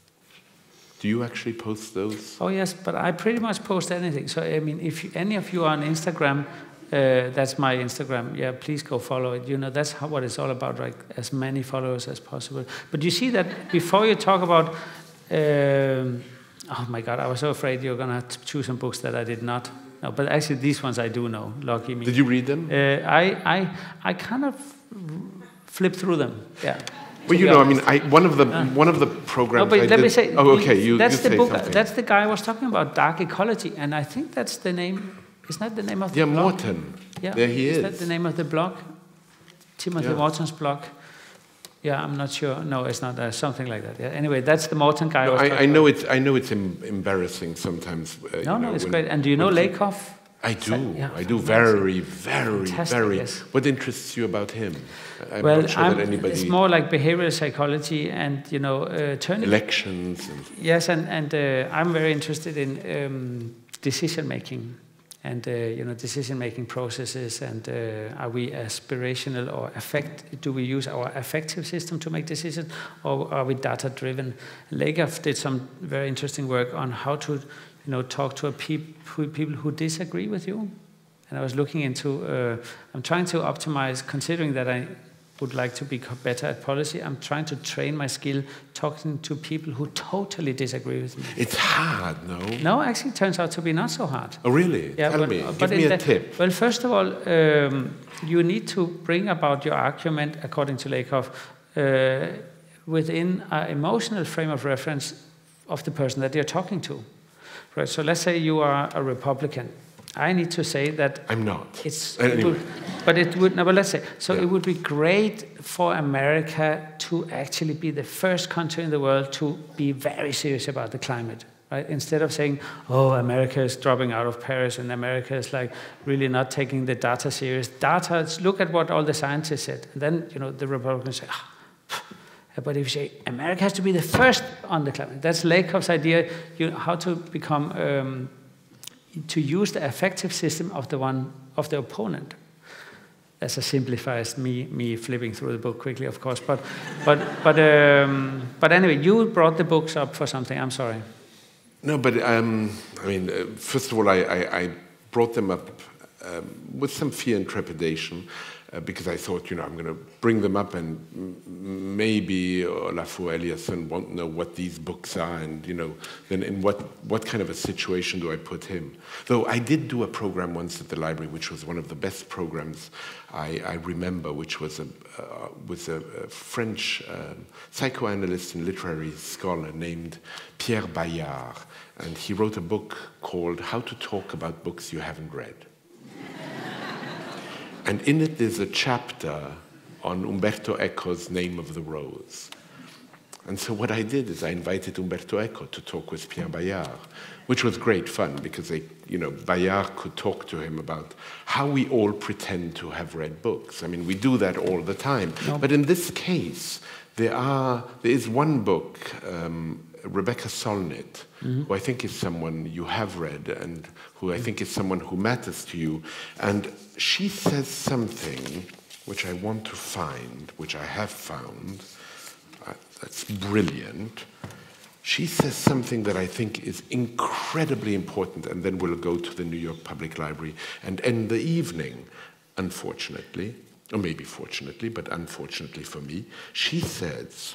Do you actually post those? Oh yes, but I pretty much post anything. So I mean, if you, any of you are on Instagram, uh, that's my Instagram. Yeah, please go follow it. You know, that's how, what it's all about, right? As many followers as possible. But you see that before you talk about, um, oh my God, I was so afraid you're gonna choose some books that I did not. No, but actually these ones I do know. Lucky me. Did you read them? Uh, I I I kind of flipped through them. Yeah. Well, you know, honest. I mean, I, one of the uh, one of the programs. No, but I let did, me say. Oh, okay. You, that's you the say book. Something. That's the guy I was talking about, Dark Ecology, and I think that's the name. Isn't that the name of the yeah, blog? Morten. Yeah, there he is. Is that the name of the blog? Timothy yeah. Morten's blog. Yeah, I'm not sure. No, it's not. Uh, something like that. Yeah. Anyway, that's the Morten guy. No, I, was I, I know it's. I know it's em embarrassing sometimes. Uh, no, you no, know, it's when, great. And do you know Lakoff? I do. Yeah, I do. Very, very, Fantastic, very. Yes. What interests you about him? I'm well, not sure I'm, that anybody. It's more like behavioral psychology, and you know, uh, turning elections. And yes, and and uh, I'm very interested in um, decision making, and uh, you know, decision making processes. And uh, are we aspirational or affect? Do we use our affective system to make decisions, or are we data driven? Lakoff did some very interesting work on how to, you know, talk to a peop people who disagree with you. And I was looking into, uh, I'm trying to optimize, considering that I would like to be better at policy, I'm trying to train my skill talking to people who totally disagree with me. It's hard, no? No, actually it turns out to be not so hard. Oh, really? Yeah, Tell but, me. But Give me a the, tip. Well, first of all, um, you need to bring about your argument, according to Lakoff, uh, within an emotional frame of reference of the person that you're talking to. Right, so let's say you are a Republican. I need to say that I'm not. It's, anyway. it would, but it would. No, but let's say. So yeah. it would be great for America to actually be the first country in the world to be very serious about the climate, right? Instead of saying, "Oh, America is dropping out of Paris," and America is like really not taking the data serious. Data. Look at what all the scientists said, and then you know the Republicans say. Ah, but if you say America has to be the first on the climate, that's Lakoff's idea. You know, how to become. Um, to use the affective system of the one of the opponent. As a simplifies me me flipping through the book quickly, of course. But but but um, but anyway, you brought the books up for something. I'm sorry. No, but um, I mean, uh, first of all, I, I, I brought them up um, with some fear and trepidation. Uh, because I thought, you know, I'm going to bring them up and m maybe Olafur Eliasson won't know what these books are, and, you know, then in what, what kind of a situation do I put him? Though I did do a program once at the library, which was one of the best programs I, I remember, which was a, uh, was a, a French um, psychoanalyst and literary scholar named Pierre Bayard, and he wrote a book called How to Talk About Books You Haven't Read. And in it, there's a chapter on Umberto Eco's Name of the Rose. And so what I did is I invited Umberto Eco to talk with Pierre Bayard, which was great fun because they, you know, Bayard could talk to him about how we all pretend to have read books. I mean, we do that all the time. No. But in this case, there are there is one book, um, Rebecca Solnit, mm-hmm. who I think is someone you have read and who I think is someone who matters to you. And she says something which I want to find, which I have found. Uh, that's brilliant. She says something that I think is incredibly important, and then we'll go to the New York Public Library and end the evening, unfortunately, or maybe fortunately, but unfortunately for me. She says,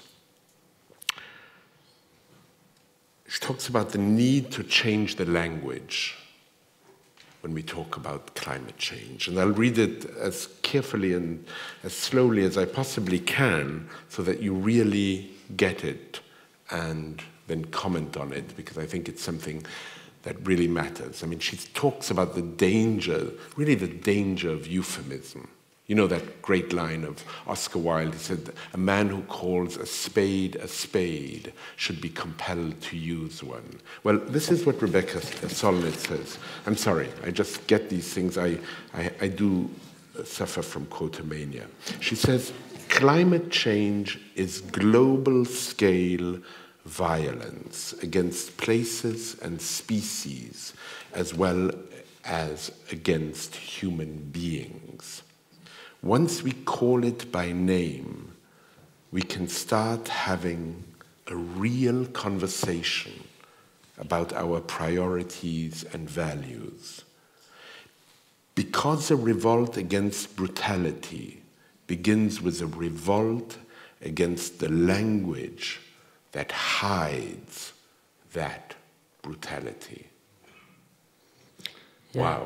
she talks about the need to change the language. when we talk about climate change. And I'll read it as carefully and as slowly as I possibly can so that you really get it and then comment on it, because I think it's something that really matters. I mean, she talks about the danger, really the danger of euphemism. You know that great line of Oscar Wilde, he said, a man who calls a spade a spade should be compelled to use one. Well, this is what Rebecca Solnit says. I'm sorry, I just get these things. I, I, I do suffer from quotomania. She says, climate change is global scale violence against places and species as well as against human beings. Once we call it by name, we can start having a real conversation about our priorities and values. Because a revolt against brutality begins with a revolt against the language that hides that brutality. Yeah. Wow.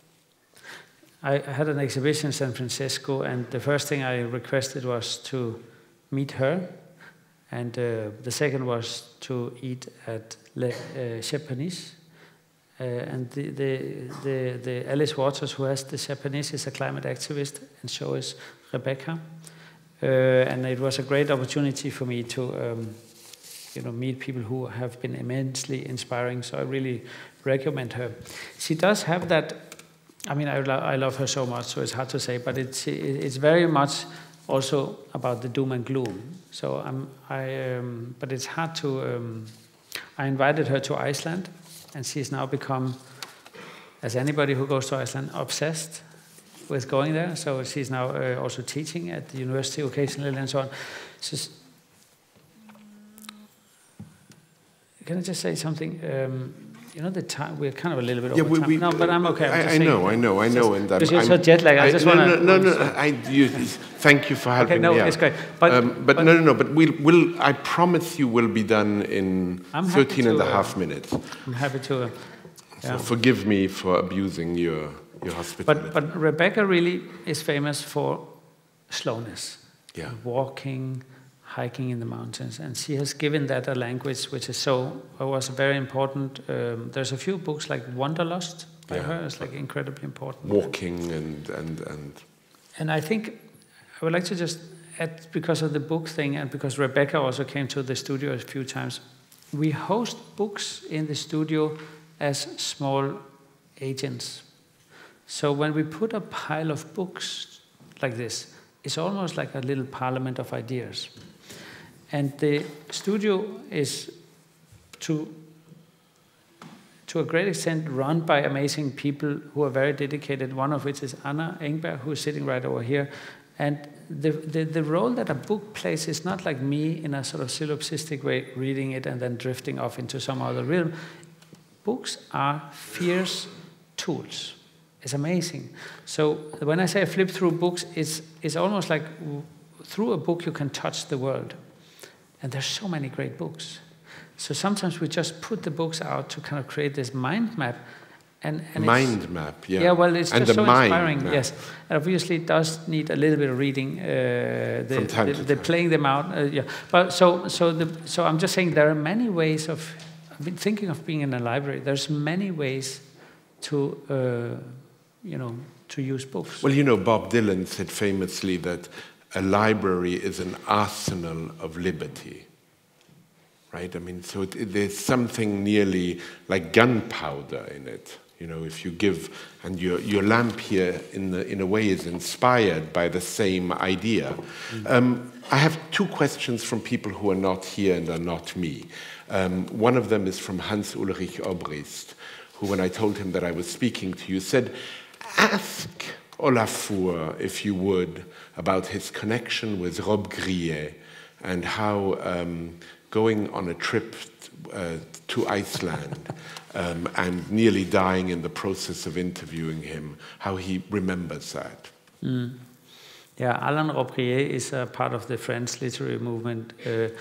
I had an exhibition in San Francisco, and the first thing I requested was to meet her, and uh, the second was to eat at Le uh, Japanese. Uh, and the, the, the, the Alice Waters, who has the Japanese, is a climate activist, and so is Rebecca. Uh, and it was a great opportunity for me to um, you know, meet people who have been immensely inspiring, so I really recommend her. She does have that, I mean, I, lo I love her so much, so it's hard to say, but it's, it's very much also about the doom and gloom. So I'm, I, um, but it's hard to, um, I invited her to Iceland, and she's now become, as anybody who goes to Iceland, obsessed with going there. So she's now uh, also teaching at the university occasionally and so on. So, can I just say something? Um, you know, the time, we're kind of a little bit yeah, over we, time. We, no, but I'm okay. I'm I, I know, I know, I know. And because you're so jet lagged. I, I just no, want to... No, no, no, no, I, you, thank you for helping okay, no, me out. it's great. But, um, but, but no, no, no, but we'll, we'll, I promise you we'll be done in I'm thirteen to, and a half uh, minutes. I'm happy to... Uh, So yeah. forgive me for abusing your, your hospitality. But, but Rebecca really is famous for slowness. Yeah. Walking, hiking in the mountains, and she has given that a language which is so uh, was very important. Um, there's a few books like Wanderlust by yeah. her. It's like incredibly important. Walking and and and. And I think I would like to just add, because of the book thing, and because Rebecca also came to the studio a few times, we host books in the studio as small agents. So when we put a pile of books like this, it's almost like a little parliament of ideas. And the studio is, to, to a great extent, run by amazing people who are very dedicated, one of which is Anna Engberg, who is sitting right over here. And the, the, the role that a book plays is not like me in a sort of solipsistic way, reading it and then drifting off into some other realm. Books are fierce tools. It's amazing. So when I say I flip through books, it's, it's almost like through a book you can touch the world. And there's so many great books. So sometimes we just put the books out to kind of create this mind map. And, and mind map, yeah. Yeah, well, it's and just so mind inspiring, map. yes. And obviously it does need a little bit of reading, uh, the, From time the, to the time. playing them out. Uh, yeah. But so, so, the, so I'm just saying there are many ways of, I've been thinking of being in a library. There's many ways to, uh, you know, to use books. Well, you know, Bob Dylan said famously that a library is an arsenal of liberty, right? I mean, so it, it, there's something nearly like gunpowder in it. You know, if you give, and your, your lamp here in, the, in a way is inspired by the same idea. Mm-hmm. um, I have two questions from people who are not here and are not me. Um, one of them is from Hans Ulrich Obrist, who, when I told him that I was speaking to you, said, ask Olafur, if you would, about his connection with Rob Grillet and how um, going on a trip uh, to Iceland um, and nearly dying in the process of interviewing him, how he remembers that. Mm. Yeah, Alain Rob Grillet is a part of the French literary movement. Uh,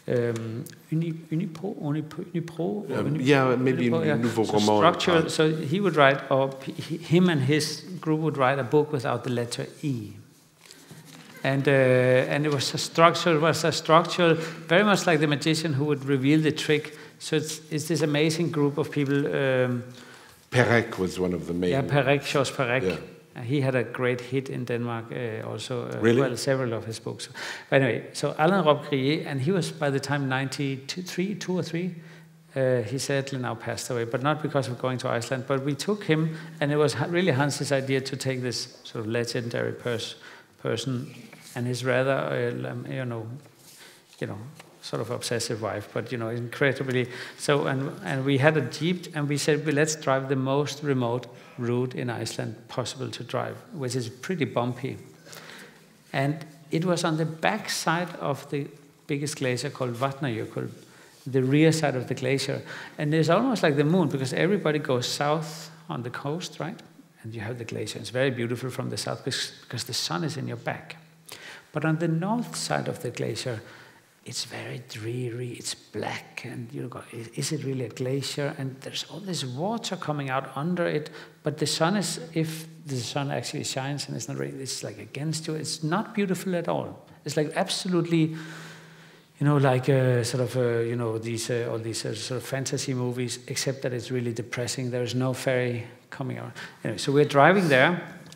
um, uni, Unipro, Unipro, Unipro, Um, Unipro, yeah, maybe Unipro, yeah. Nouveau So Roman. structural. So he would write, or he, him and his group would write a book without the letter E. And uh, and it was a structural, it was a structural, very much like the magician who would reveal the trick. So it's it's this amazing group of people. Um, Perec was one of the main. Yeah, Perec, Georges Perec. Yeah. Uh, he had a great hit in Denmark uh, also. Uh, Really? Well, several of his books. But anyway, so Alain Robbe-Grillet, and he was by the time ninety-three, two or three. Uh, he sadly now passed away, but not because of going to Iceland. But we took him, and it was really Hans's idea to take this sort of legendary pers person and his rather, uh, um, you know, you know, sort of obsessive wife, but you know, incredibly so. And and we had a jeep, and we said, well, let's drive the most remote route in Iceland possible to drive, which is pretty bumpy. And it was on the back side of the biggest glacier called Vatnajökull, the rear side of the glacier. And it's almost like the moon, because everybody goes south on the coast, right? And you have the glacier. It's very beautiful from the south because the sun is in your back. But on the north side of the glacier, it's very dreary, it's black, and you go, is it really a glacier? And there's all this water coming out under it, but the sun is, if the sun actually shines and it's not really, it's like against you, it's not beautiful at all. It's like absolutely, you know, like uh, sort of, uh, you know, these, uh, all these uh, sort of fantasy movies, except that it's really depressing. There's no ferry coming out. Anyway, so we're driving there,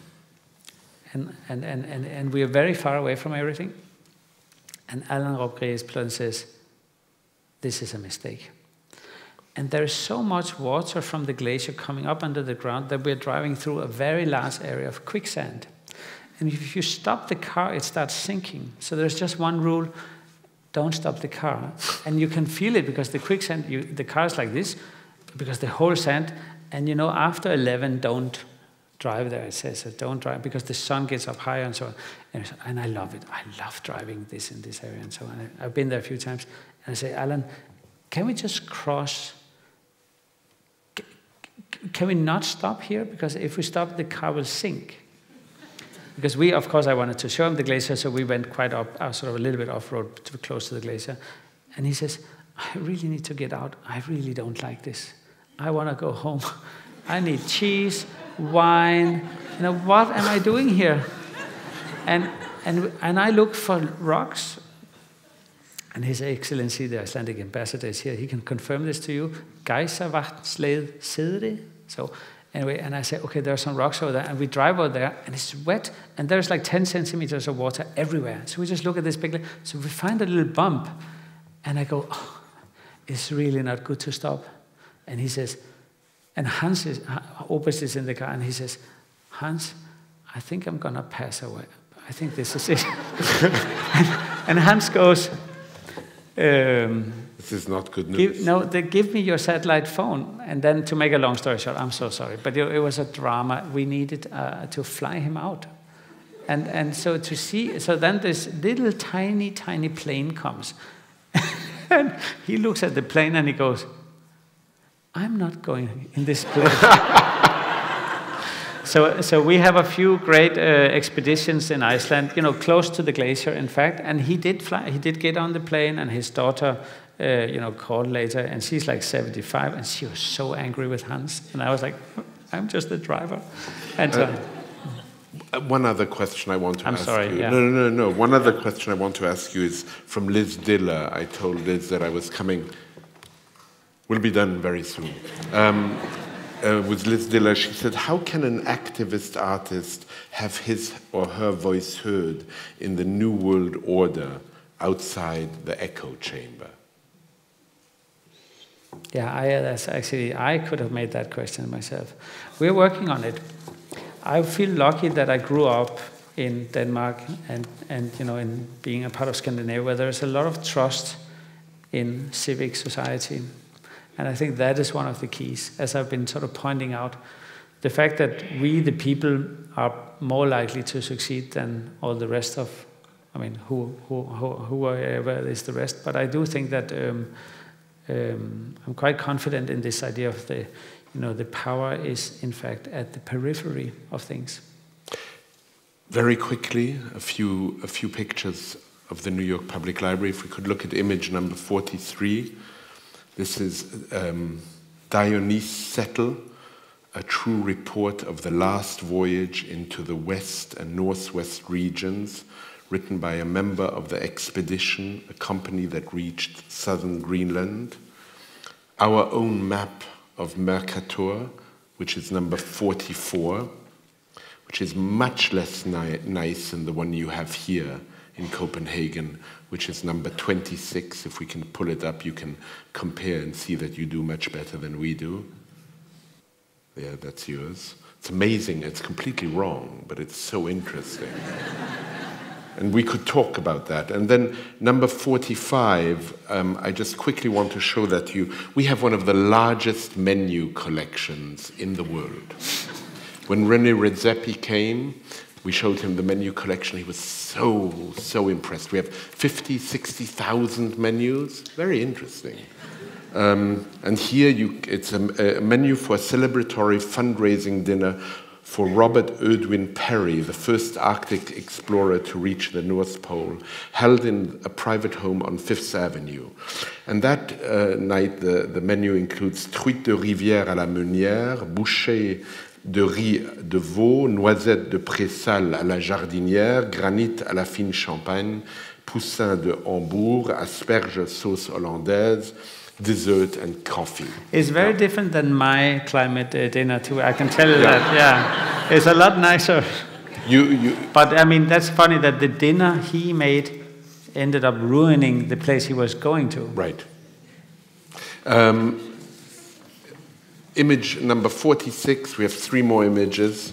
and, and, and, and, and we are very far away from everything. And Alain Robbe-Grillet's plan says, this is a mistake. And there is so much water from the glacier coming up under the ground that we're driving through a very large area of quicksand. And if you stop the car, it starts sinking. So there's just one rule, don't stop the car. And you can feel it because the quicksand, you, the car is like this, because the whole sand, and you know, after eleven, don't drive there, it says, so don't drive, because the sun gets up higher and so on. And, so, and I love it. I love driving this in this area and so on. I've been there a few times. And I say, Alan, can we just cross? Can we not stop here? Because if we stop, the car will sink. Because we, of course, I wanted to show him the glacier, so we went quite up, uh, sort of a little bit off-road, to close to the glacier. And he says, I really need to get out. I really don't like this. I want to go home. I need cheese, wine. You know, what am I doing here? And, and, and I looked for rocks. And His Excellency, the Icelandic ambassador, is here. He can confirm this to you. Gæsavatnsleið Syðri. So anyway, and I say, okay, there are some rocks over there. And we drive over there, and it's wet. And there's like ten centimeters of water everywhere. So we just look at this big, so we find a little bump. And I go, oh, it's really not good to stop. And he says, and Hans is, Opus is in the car, and he says, Hans, I think I'm going to pass away. I think this is it. and, and Hans goes, um, this is not good news. Give, no, they give me your satellite phone. And then, to make a long story short, I'm so sorry, but it, it was a drama. We needed uh, to fly him out. And, and so to see, so then this little tiny, tiny plane comes. And he looks at the plane and he goes, I'm not going in this plane. so, so we have a few great uh, expeditions in Iceland, you know, close to the glacier, in fact. And he did fly. He did get on the plane, and his daughter, uh, you know, called later, and she's like seventy-five, and she was so angry with Hans. And I was like, I'm just the driver. And so, uh, one other question I want to I'm ask sorry, you. Yeah. No, no, no, no. One other question I want to ask you is from Liz Diller. I told Liz that I was coming. Will be done very soon. Um, uh, with Liz Diller, she said, how can an activist artist have his or her voice heard in the New World Order outside the echo chamber? Yeah, I, that's actually, I could have made that question myself. We're working on it. I feel lucky that I grew up in Denmark and, and you know, in being a part of Scandinavia, where there's a lot of trust in civic society. And I think that is one of the keys, as I've been sort of pointing out. The fact that we, the people, are more likely to succeed than all the rest of, I mean, who, who, who, whoever is the rest. But I do think that um, um, I'm quite confident in this idea of the, you know, the power is, in fact, at the periphery of things. Very quickly, a few, a few pictures of the New York Public Library. If we could look at image number forty-three, this is um, Dionys Settle, a true report of the last voyage into the west and northwest regions, written by a member of the expedition, a company that reached southern Greenland. Our own map of Mercator, which is number forty-four, which is much less ni nice than the one you have here in Copenhagen, which is number twenty-six. If we can pull it up, you can compare and see that you do much better than we do. Yeah, that's yours. It's amazing. It's completely wrong, but it's so interesting. And we could talk about that. And then number forty-five, um, I just quickly want to show that to you. We have one of the largest menu collections in the world. When René Redzepi came, we showed him the menu collection. He was so, so impressed. We have fifty, sixty thousand menus. Very interesting. Um, and here you, it's a, a menu for a celebratory fundraising dinner for Robert Edwin Perry, the first Arctic explorer to reach the North Pole, held in a private home on Fifth Avenue. And that uh, night, the, the menu includes truite de rivière à la meunière, bouchée de riz de veau, noisettes de pré-sal à la jardinière, granit à la fine champagne, poussin de Hambourg, asperges sauce hollandaise, dessert and coffee. It's very yeah. different than my climate uh, dinner too. I can tell you yeah. that. Yeah, it's a lot nicer. You, you. But I mean, that's funny that the dinner he made ended up ruining the place he was going to. Right. Um, image number forty-six. We have three more images.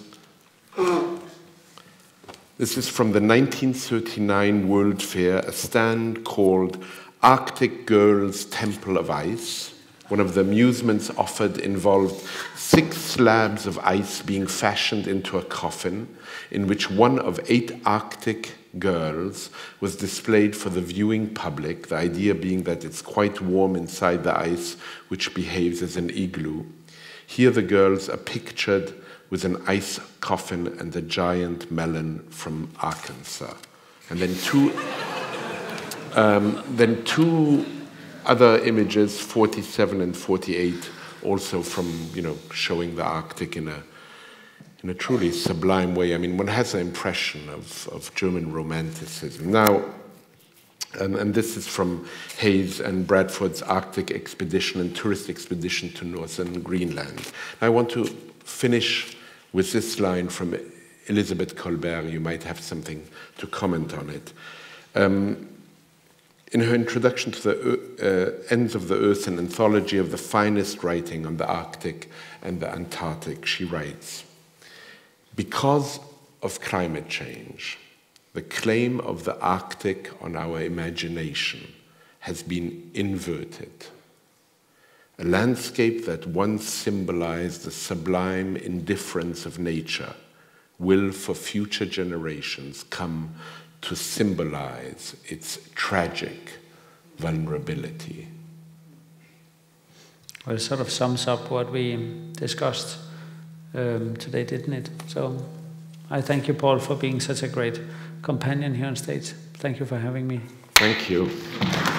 This is from the nineteen thirty-nine World Fair, a stand called Arctic Girls' Temple of Ice. One of the amusements offered involved six slabs of ice being fashioned into a coffin, in which one of eight Arctic girls was displayed for the viewing public, the idea being that it's quite warm inside the ice, which behaves as an igloo. Here the girls are pictured with an ice coffin and a giant melon from Arkansas. And then two... Um, then two other images, forty-seven and forty-eight, also from, you know, showing the Arctic in a, in a truly sublime way. I mean, one has an impression of, of German romanticism. Now, and, and this is from Hayes and Bradford's Arctic expedition and tourist expedition to northern Greenland. I want to finish with this line from Elizabeth Colbert. You might have something to comment on it. Um, In her introduction to the uh, Ends of the Earth, an anthology of the finest writing on the Arctic and the Antarctic, she writes, because of climate change, the claim of the Arctic on our imagination has been inverted. A landscape that once symbolized the sublime indifference of nature will, for future generations, come to symbolize its tragic vulnerability. Well, it sort of sums up what we discussed um, today, didn't it? So I thank you, Paul, for being such a great companion here on stage. Thank you for having me. Thank you.